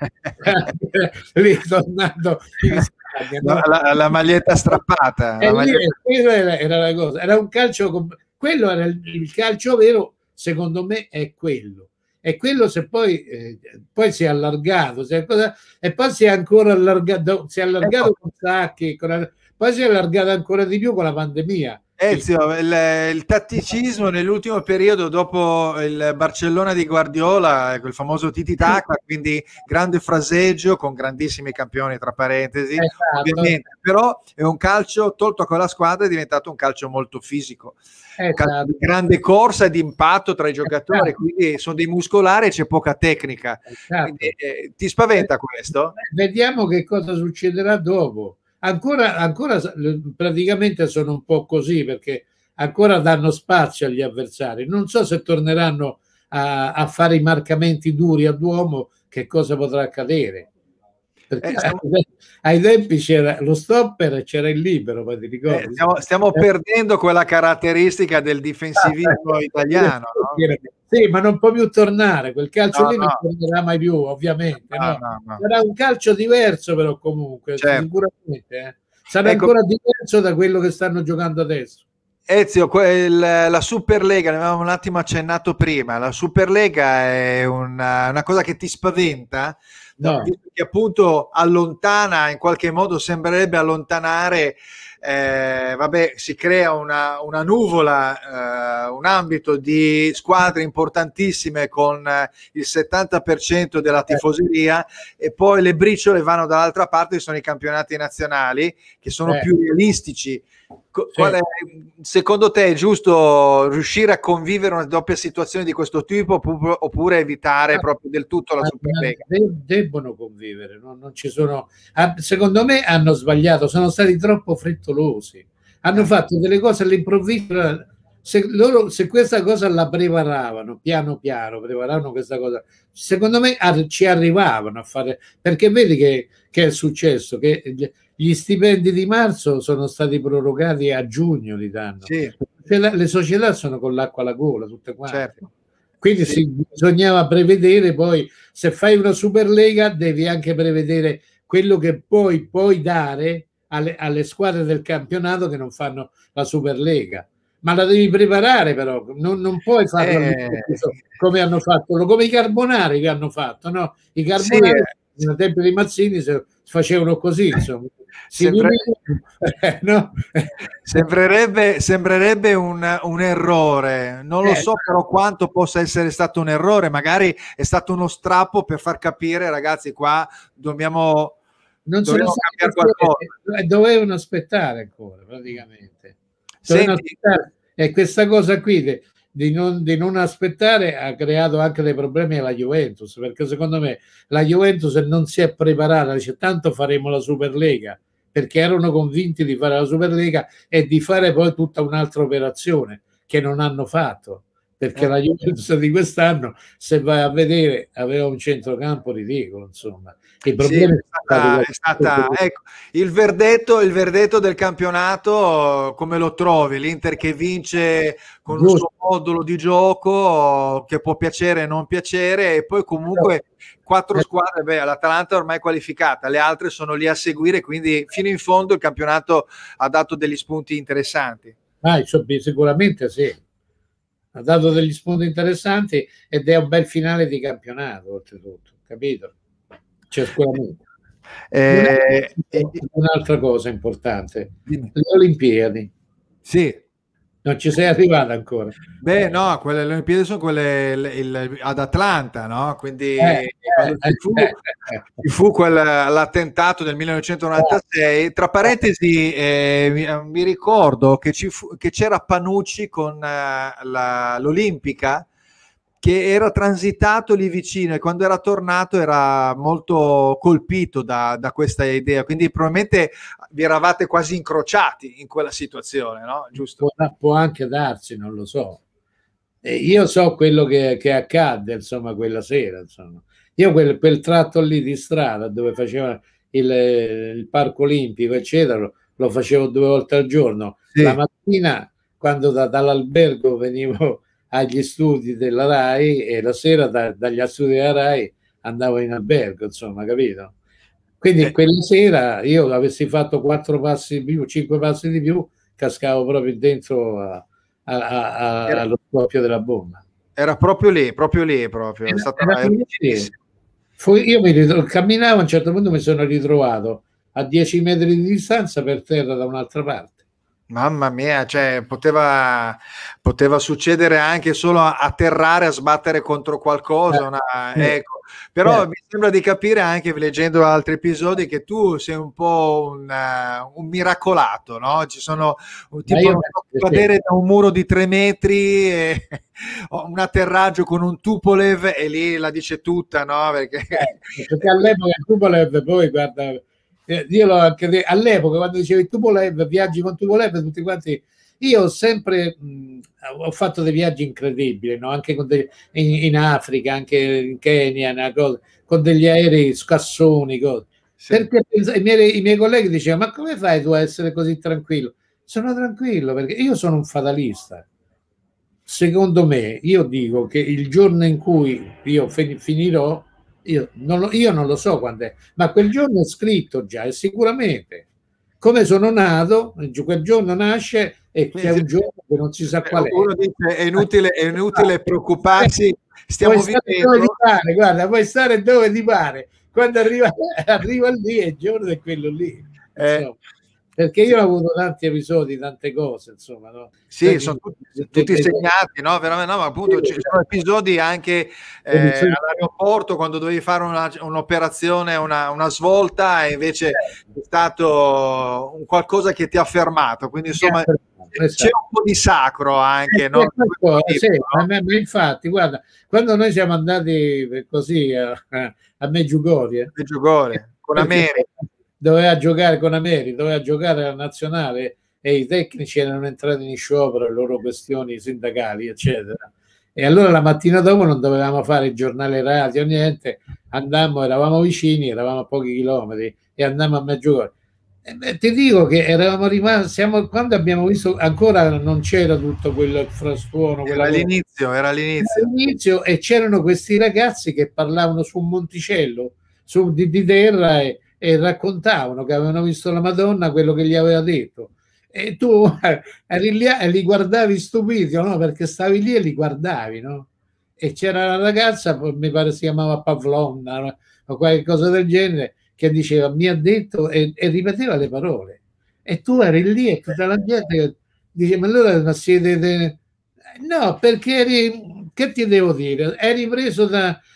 S2: lì tornando in Spagna, no?
S1: la maglietta strappata.
S2: Era la cosa, era un calcio, quello era il calcio vero, secondo me è quello. E quello se poi si è allargato, e poi si è ancora allargato, con Sacchi, poi si è allargato ancora di più con la pandemia.
S1: Ezio, il tatticismo nell'ultimo periodo dopo il Barcellona di Guardiola, quel famoso tiki-taka, quindi grande fraseggio con grandissimi campioni tra parentesi, ovviamente, però è un calcio tolto con la squadra, è diventato un calcio molto fisico, di grande corsa e di impatto tra i giocatori, quindi sono dei muscolari e c'è poca tecnica. Quindi, ti spaventa questo?
S2: Vediamo che cosa succederà dopo. Ancora praticamente sono un po' così, perché ancora danno spazio agli avversari. Non so se torneranno a fare i marcamenti duri a Duomo, che cosa potrà accadere. Perché ai tempi c'era lo stopper e c'era il libero, poi ti ricordi?
S1: Stiamo perdendo quella caratteristica del difensivismo italiano, no?
S2: Sì, ma non può più tornare, quel calcio lì non tornerà mai più, ovviamente. Sarà un calcio diverso, però comunque sicuramente sarà ancora diverso da quello che stanno giocando adesso.
S1: Ezio, la Superlega, ne avevamo un attimo accennato prima, la Superlega è una cosa che ti spaventa? Che appunto allontana, in qualche modo sembrerebbe allontanare, si crea una nuvola, un ambito di squadre importantissime con il 70% della tifoseria, e poi le briciole vanno dall'altra parte, che sono i campionati nazionali, che sono più realistici. Secondo te è giusto riuscire a convivere una doppia situazione di questo tipo, oppure evitare proprio del tutto la Superlega?
S2: Debbono convivere, non ci sono. Secondo me hanno sbagliato, sono stati troppo frettolosi, hanno fatto delle cose all'improvviso. se questa cosa la preparavano piano piano, preparavano questa cosa, secondo me ci arrivavano a fare, perché vedi che è successo, che gli stipendi di marzo sono stati prorogati a giugno, li danno.
S1: Sì.
S2: Le società sono con l'acqua alla gola, tutte quante.
S1: Certo.
S2: Quindi
S1: Sì.
S2: bisognava prevedere, poi se fai una Superlega devi anche prevedere quello che poi puoi dare alle squadre del campionato che non fanno la Superlega. Ma la devi preparare, però non puoi farlo come hanno fatto, come i Carbonari che hanno fatto, no? I Carbonari nel tempo di Mazzini si facevano così, insomma.
S1: No? Sembrerebbe un errore, non lo so però quanto possa essere stato un errore, magari è stato uno strappo per far capire, ragazzi, qua dobbiamo cambiare qualcosa.
S2: Dovevano aspettare ancora, praticamente.
S1: Senti,
S2: e questa cosa qui di non aspettare ha creato anche dei problemi alla Juventus, perché secondo me la Juventus non si è preparata, dice tanto faremo la Superlega, perché erano convinti di fare la Superlega e di fare poi tutta un'altra operazione che non hanno fatto, perché la Juventus di quest'anno, se vai a vedere, aveva un centrocampo ridicolo, insomma. I problemi
S1: è stata ecco, il verdetto del campionato, come lo trovi? L'Inter che vince con un suo modulo di gioco che può piacere e non piacere, e poi comunque 4 squadre, l'Atalanta è ormai qualificata, le altre sono lì a seguire, quindi fino in fondo il campionato ha dato degli spunti interessanti.
S2: Sicuramente sì, ha dato degli spunti interessanti ed è un bel finale di campionato, oltretutto, capito? Sicuramente. Un'altra cosa importante, le Olimpiadi.
S1: Sì.
S2: Non ci sei arrivato ancora?
S1: Beh, no, le Olimpiadi sono quelle ad Atlanta, no? Quindi quando ci fu l'attentato del 1996, tra parentesi, mi ricordo che c'era Panucci con l'Olimpica, che era transitato lì vicino, e quando era tornato era molto colpito da questa idea, quindi probabilmente vi eravate quasi incrociati in quella situazione, no? Giusto?
S2: Può anche darsi, non lo so. Io so quello che accadde, insomma, quella sera, insomma. Io quel tratto lì di strada dove faceva il Parco Olimpico, eccetera, lo facevo 2 volte al giorno. Sì. La mattina, quando dall'albergo venivo agli studi della RAI, e la sera dagli studi della RAI andavo in albergo, insomma, capito? Quindi quella sera io avessi fatto 4 passi di più, 5 passi di più, cascavo proprio dentro allo scoppio della bomba.
S1: Era proprio lì. È stata
S2: io camminavo, a un certo punto mi sono ritrovato a 10 metri di distanza per terra da un'altra parte.
S1: Mamma mia, cioè poteva succedere anche solo atterrare, a sbattere contro qualcosa, ecco. Però mi sembra di capire, anche leggendo altri episodi, che tu sei un po' un miracolato, no? Ci sono tipo cadere da un muro di 3 metri e un atterraggio con un Tupolev, e lì la dice tutta, no? Perché
S2: all'epoca il Tupolev, poi guarda, io anche all'epoca, quando dicevi Tupolev, viaggi con Tupolev, tutti quanti, io ho sempre ho fatto dei viaggi incredibili, no? Anche in Africa, anche in Kenya, con degli aerei scassoni, cose. Sì. Perché i miei colleghi dicevano: ma come fai tu a essere così tranquillo? Sono tranquillo perché io sono un fatalista. Secondo me, io dico che il giorno in cui io finirò, io non lo so quando è, ma quel giorno è scritto già, e sicuramente come sono nato, quel giorno nasce, e c'è un giorno che non si sa qual è.
S1: Uno dice: è inutile preoccuparsi, stiamo vivendo.
S2: Guarda, puoi stare dove ti pare, quando arriva lì, è il giorno è quello lì. Perché io ho avuto tanti episodi, tante cose, insomma, no?
S1: Sì, sono tutti segnati, no? Veramente, no, ma appunto ci sono episodi anche all'aeroporto, quando dovevi fare un'operazione, una svolta, e invece è stato un qualcosa che ti ha fermato, quindi insomma c'è un po' di sacro anche, no?
S2: Sì, no? Infatti, guarda, quando noi siamo andati così a Medjugorje
S1: con America,
S2: doveva giocare con America, doveva giocare alla nazionale, e i tecnici erano entrati in sciopero, le loro questioni sindacali, eccetera. E allora la mattina dopo non dovevamo fare il giornale radio, niente, andammo, eravamo vicini, eravamo a pochi chilometri e andammo a Meggiugorje. Ti dico che eravamo rimasti, quando abbiamo visto, ancora non c'era tutto quel frastuono,
S1: era
S2: all'inizio, e c'erano questi ragazzi che parlavano su un monticello di terra e raccontavano che avevano visto la Madonna, quello che gli aveva detto. E tu eri lì e li guardavi stupiti, no? Perché stavi lì e li guardavi, no? E c'era la ragazza, mi pare si chiamava Pavlovna o qualche cosa del genere, che diceva mi ha detto e ripeteva le parole, e tu eri lì e tutta la gente che dice ma allora siete no, perché che ti devo dire, eri preso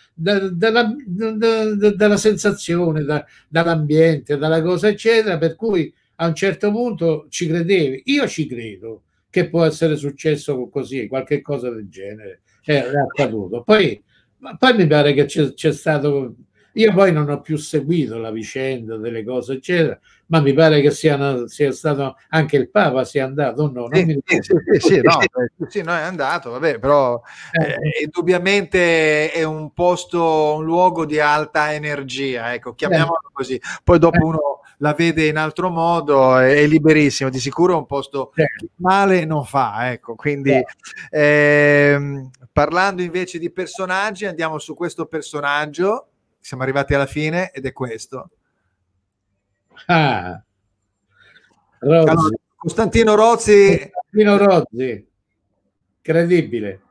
S2: dalla sensazione, dall'ambiente, dalla cosa eccetera, per cui a un certo punto ci credevi. Io ci credo che può essere successo così, qualche cosa del genere è accaduto. Poi mi pare che c'è stato, io poi non ho più seguito la vicenda delle cose eccetera, ma mi pare che sia stato anche il Papa sia andato, no?
S1: Sì, no, è andato, vabbè, però indubbiamente è un posto, un luogo di alta energia, ecco, chiamiamolo così. Poi dopo uno la vede in altro modo, è liberissimo, di sicuro è un posto che male non fa, ecco, quindi parlando invece di personaggi, andiamo su questo personaggio, siamo arrivati alla fine ed è questo.
S2: Rozzi.
S1: Allora, Costantino Rozzi,
S2: incredibile.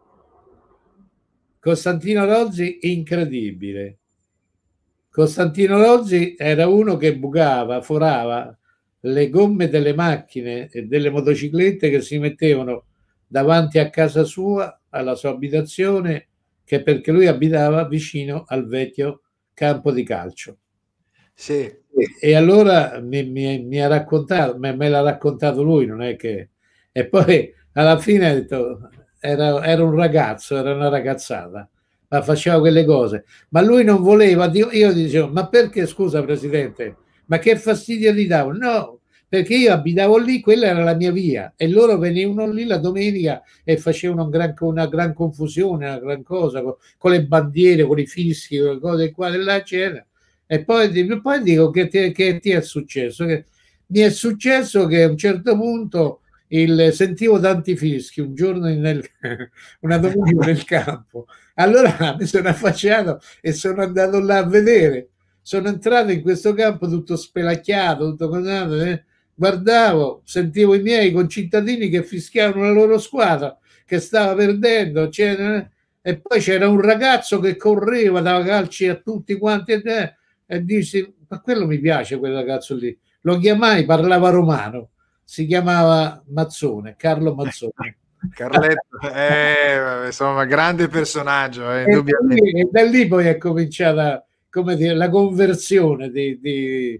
S2: Costantino Rozzi, incredibile. Costantino Rozzi era uno che bucava, forava le gomme delle macchine e delle motociclette che si mettevano davanti a casa sua, alla sua abitazione, che perché lui abitava vicino al vecchio campo di calcio.
S1: Sì.
S2: E allora mi ha raccontato, me l'ha raccontato lui, non è che... E poi alla fine ha detto, era un ragazzo, era una ragazzata, ma faceva quelle cose. Ma lui non voleva, io dicevo, ma perché, scusa Presidente, ma che fastidio gli davo? No, perché io abitavo lì, quella era la mia via, e loro venivano lì la domenica e facevano una gran confusione, una gran cosa, con le bandiere, con i fischi, con le cose qua e là, eccetera. E poi dico che ti è successo? Mi è successo che a un certo punto sentivo tanti fischi un giorno una domenica nel campo. Allora mi sono affacciato e sono andato là a vedere. Sono entrato in questo campo tutto spelacchiato, tutto così, guardavo, sentivo i miei concittadini che fischiavano la loro squadra che stava perdendo, e poi c'era un ragazzo che correva, dava calci a tutti quanti e dici, ma quello mi piace, quel ragazzo lì. Lo chiamai, parlava romano, si chiamava Mazzone, Carlo Mazzone.
S1: Carletto, insomma, grande personaggio, indubbiamente.
S2: E da lì poi è cominciata, come dire, la conversione di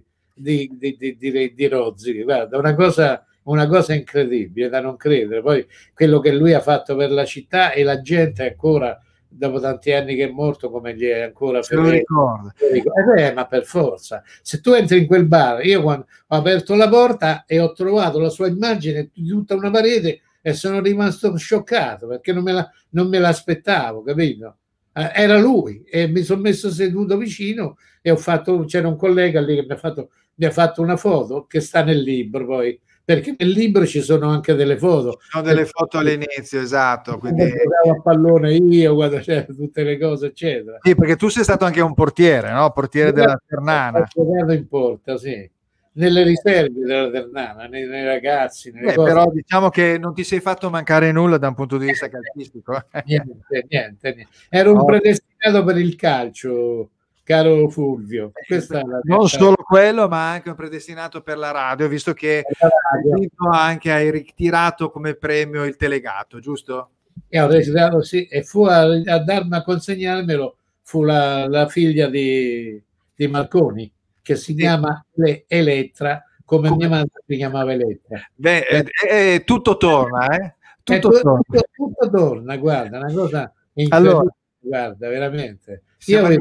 S2: Rozzi. Guarda, una cosa incredibile da non credere. Poi quello che lui ha fatto per la città, e la gente ancora, dopo tanti anni che è morto, come gli è ancora
S1: se lo ricorda.
S2: Ma per forza, se tu entri in quel bar, io quando ho aperto la porta e ho trovato la sua immagine di tutta una parete e sono rimasto scioccato perché non me l'aspettavo, capito? Era lui, e mi sono messo seduto vicino e c'era un collega lì che mi ha fatto una foto che sta nel libro, poi perché nel libro ci sono anche delle foto.
S1: Ci sono delle foto all'inizio, esatto.
S2: Quindi giocavo a pallone io, quando c'erano tutte le cose, eccetera.
S1: Sì, perché tu sei stato anche un portiere, no? Portiere della Ternana.
S2: Ho giocato in porta, sì. Nelle riserve della Ternana, nei ragazzi.
S1: Però diciamo che non ti sei fatto mancare nulla da un punto di vista calcistico.
S2: Niente. Ero un predestinato per il calcio, caro Fulvio.
S1: Non solo quello, ma anche un predestinato per la radio, visto che anche hai ritirato come premio il telegato, giusto?
S2: Ho ritirato, sì, e fu a consegnarmelo fu la figlia di Marconi, che si chiama Elettra, come mia madre si chiamava Elettra.
S1: Tutto torna,
S2: tutto torna, guarda, una cosa incredibile, allora, guarda, veramente.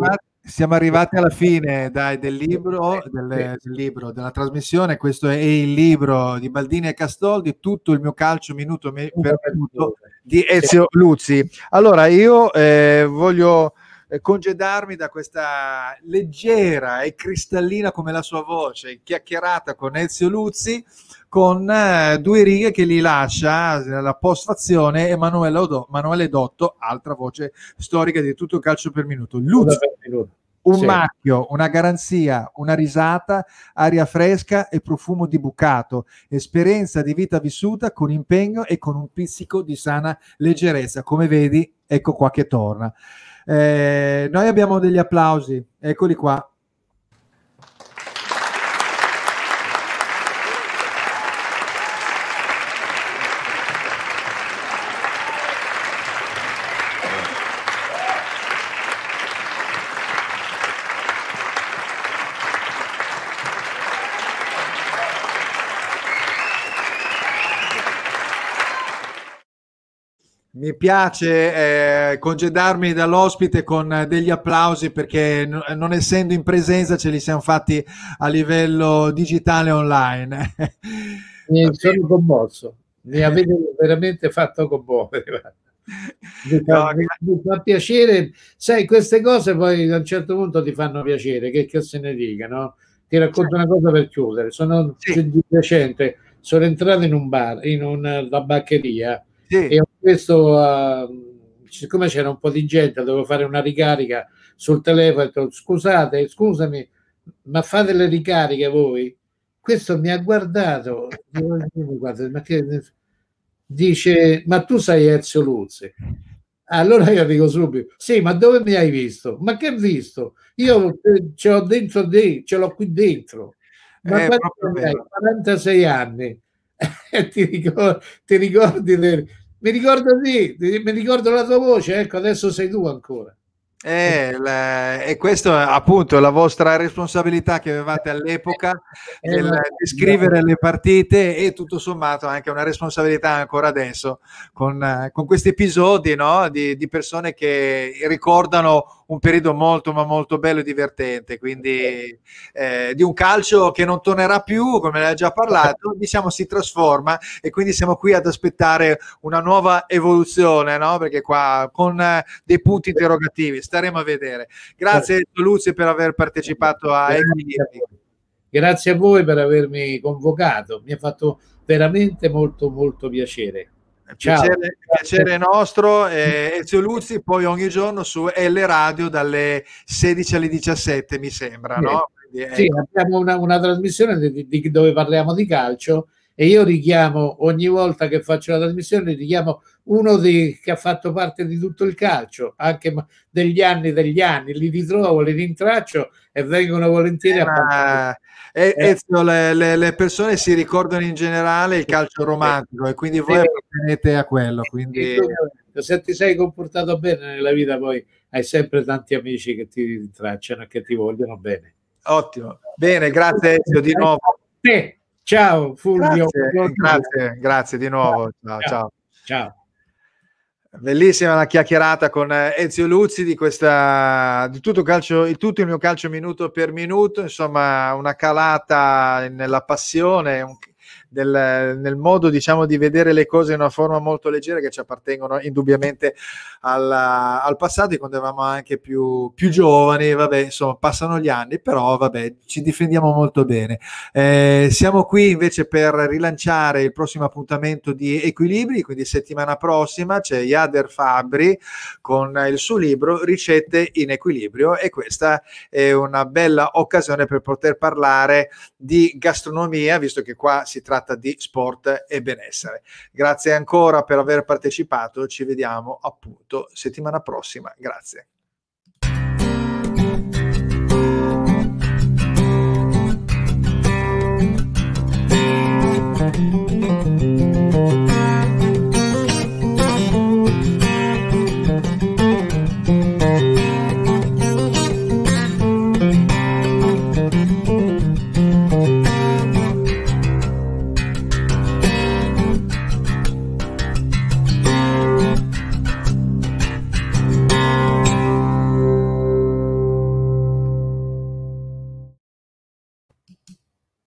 S1: Siamo arrivati alla fine, dai, del libro, della trasmissione. Questo è il libro di Baldini e Castoldi, tutto il mio calcio minuto per minuto, di Ezio Luzzi. Allora, io voglio congedarmi da questa leggera e cristallina come la sua voce, chiacchierata con Ezio Luzzi, con due righe che gli lascia la postfazione Emanuele Dotto, altra voce storica di tutto il calcio per minuto. Luzzi, un marchio, una garanzia, una risata, aria fresca e profumo di bucato, esperienza di vita vissuta con impegno e con un pizzico di sana leggerezza. Come vedi, ecco qua che torna. Noi abbiamo degli applausi, eccoli qua. Mi piace congedarmi dall'ospite con degli applausi, perché non essendo in presenza ce li siamo fatti a livello digitale online.
S2: Sono commosso, mi avete veramente fatto commuovere. Mi fa piacere, sai, queste cose poi a un certo punto ti fanno piacere, che se ne dica, no? Ti racconto una cosa per chiudere. Di recente sono entrato in un bar, in una tabaccheria, e ho chiesto, siccome c'era un po' di gente, dovevo fare una ricarica sul telefono, ho detto, scusami, ma fate le ricariche voi? Questo mi ha guardato, ma dice, ma tu sei Ezio Luzzi? Allora io dico subito, sì, ma dove mi hai visto? Ma che visto? Io ce l'ho dentro, ce l'ho qui dentro. Ma quanti hai? 46 anni. Ti ricordi? Mi ricordo, sì, mi ricordo la tua voce, ecco, adesso sei tu ancora.
S1: E questo è appunto la vostra responsabilità che avevate all'epoca nel descrivere le partite, e tutto sommato anche una responsabilità ancora adesso con questi episodi, no? di persone che ricordano un periodo molto ma molto bello e divertente, quindi di un calcio che non tornerà più, come l'ha già parlato, diciamo si trasforma, e quindi siamo qui ad aspettare una nuova evoluzione, no? Perché qua con dei punti interrogativi staremo a vedere. Grazie Luzzi per aver partecipato a Equilibri.
S2: Grazie a voi per avermi convocato, mi ha fatto veramente molto molto piacere.
S1: Piacere nostro, Ezio Luzzi, poi ogni giorno su L Radio dalle 16 alle 17 mi sembra, no? Quindi,
S2: sì, abbiamo una trasmissione dove parliamo di calcio, e io richiamo, ogni volta che faccio la trasmissione, richiamo uno che ha fatto parte di tutto il calcio, anche degli anni, li ritrovo, li rintraccio e vengono volentieri a parlare.
S1: Ezio, le persone si ricordano in generale il calcio romantico, e quindi voi appartenete a quello. Quindi...
S2: Se ti sei comportato bene nella vita, poi hai sempre tanti amici che ti rintracciano e che ti vogliono bene.
S1: Ottimo, bene, grazie Ezio di nuovo.
S2: Ciao Fulvio.
S1: Grazie di nuovo.
S2: Ciao.
S1: Bellissima la chiacchierata con Ezio Luzzi di tutto il mio calcio minuto per minuto, insomma una calata nella passione, nel modo, diciamo, di vedere le cose in una forma molto leggera, che ci appartengono indubbiamente al passato, di quando eravamo anche più giovani. Vabbè, insomma, passano gli anni, però vabbè, ci difendiamo molto bene. Siamo qui invece per rilanciare il prossimo appuntamento di Equilibri, quindi settimana prossima c'è Jader Fabbri con il suo libro Ricette in Equilibrio, e questa è una bella occasione per poter parlare di gastronomia, visto che qua si tratta di sport e benessere. Grazie ancora per aver partecipato, ci vediamo appunto settimana prossima. Grazie.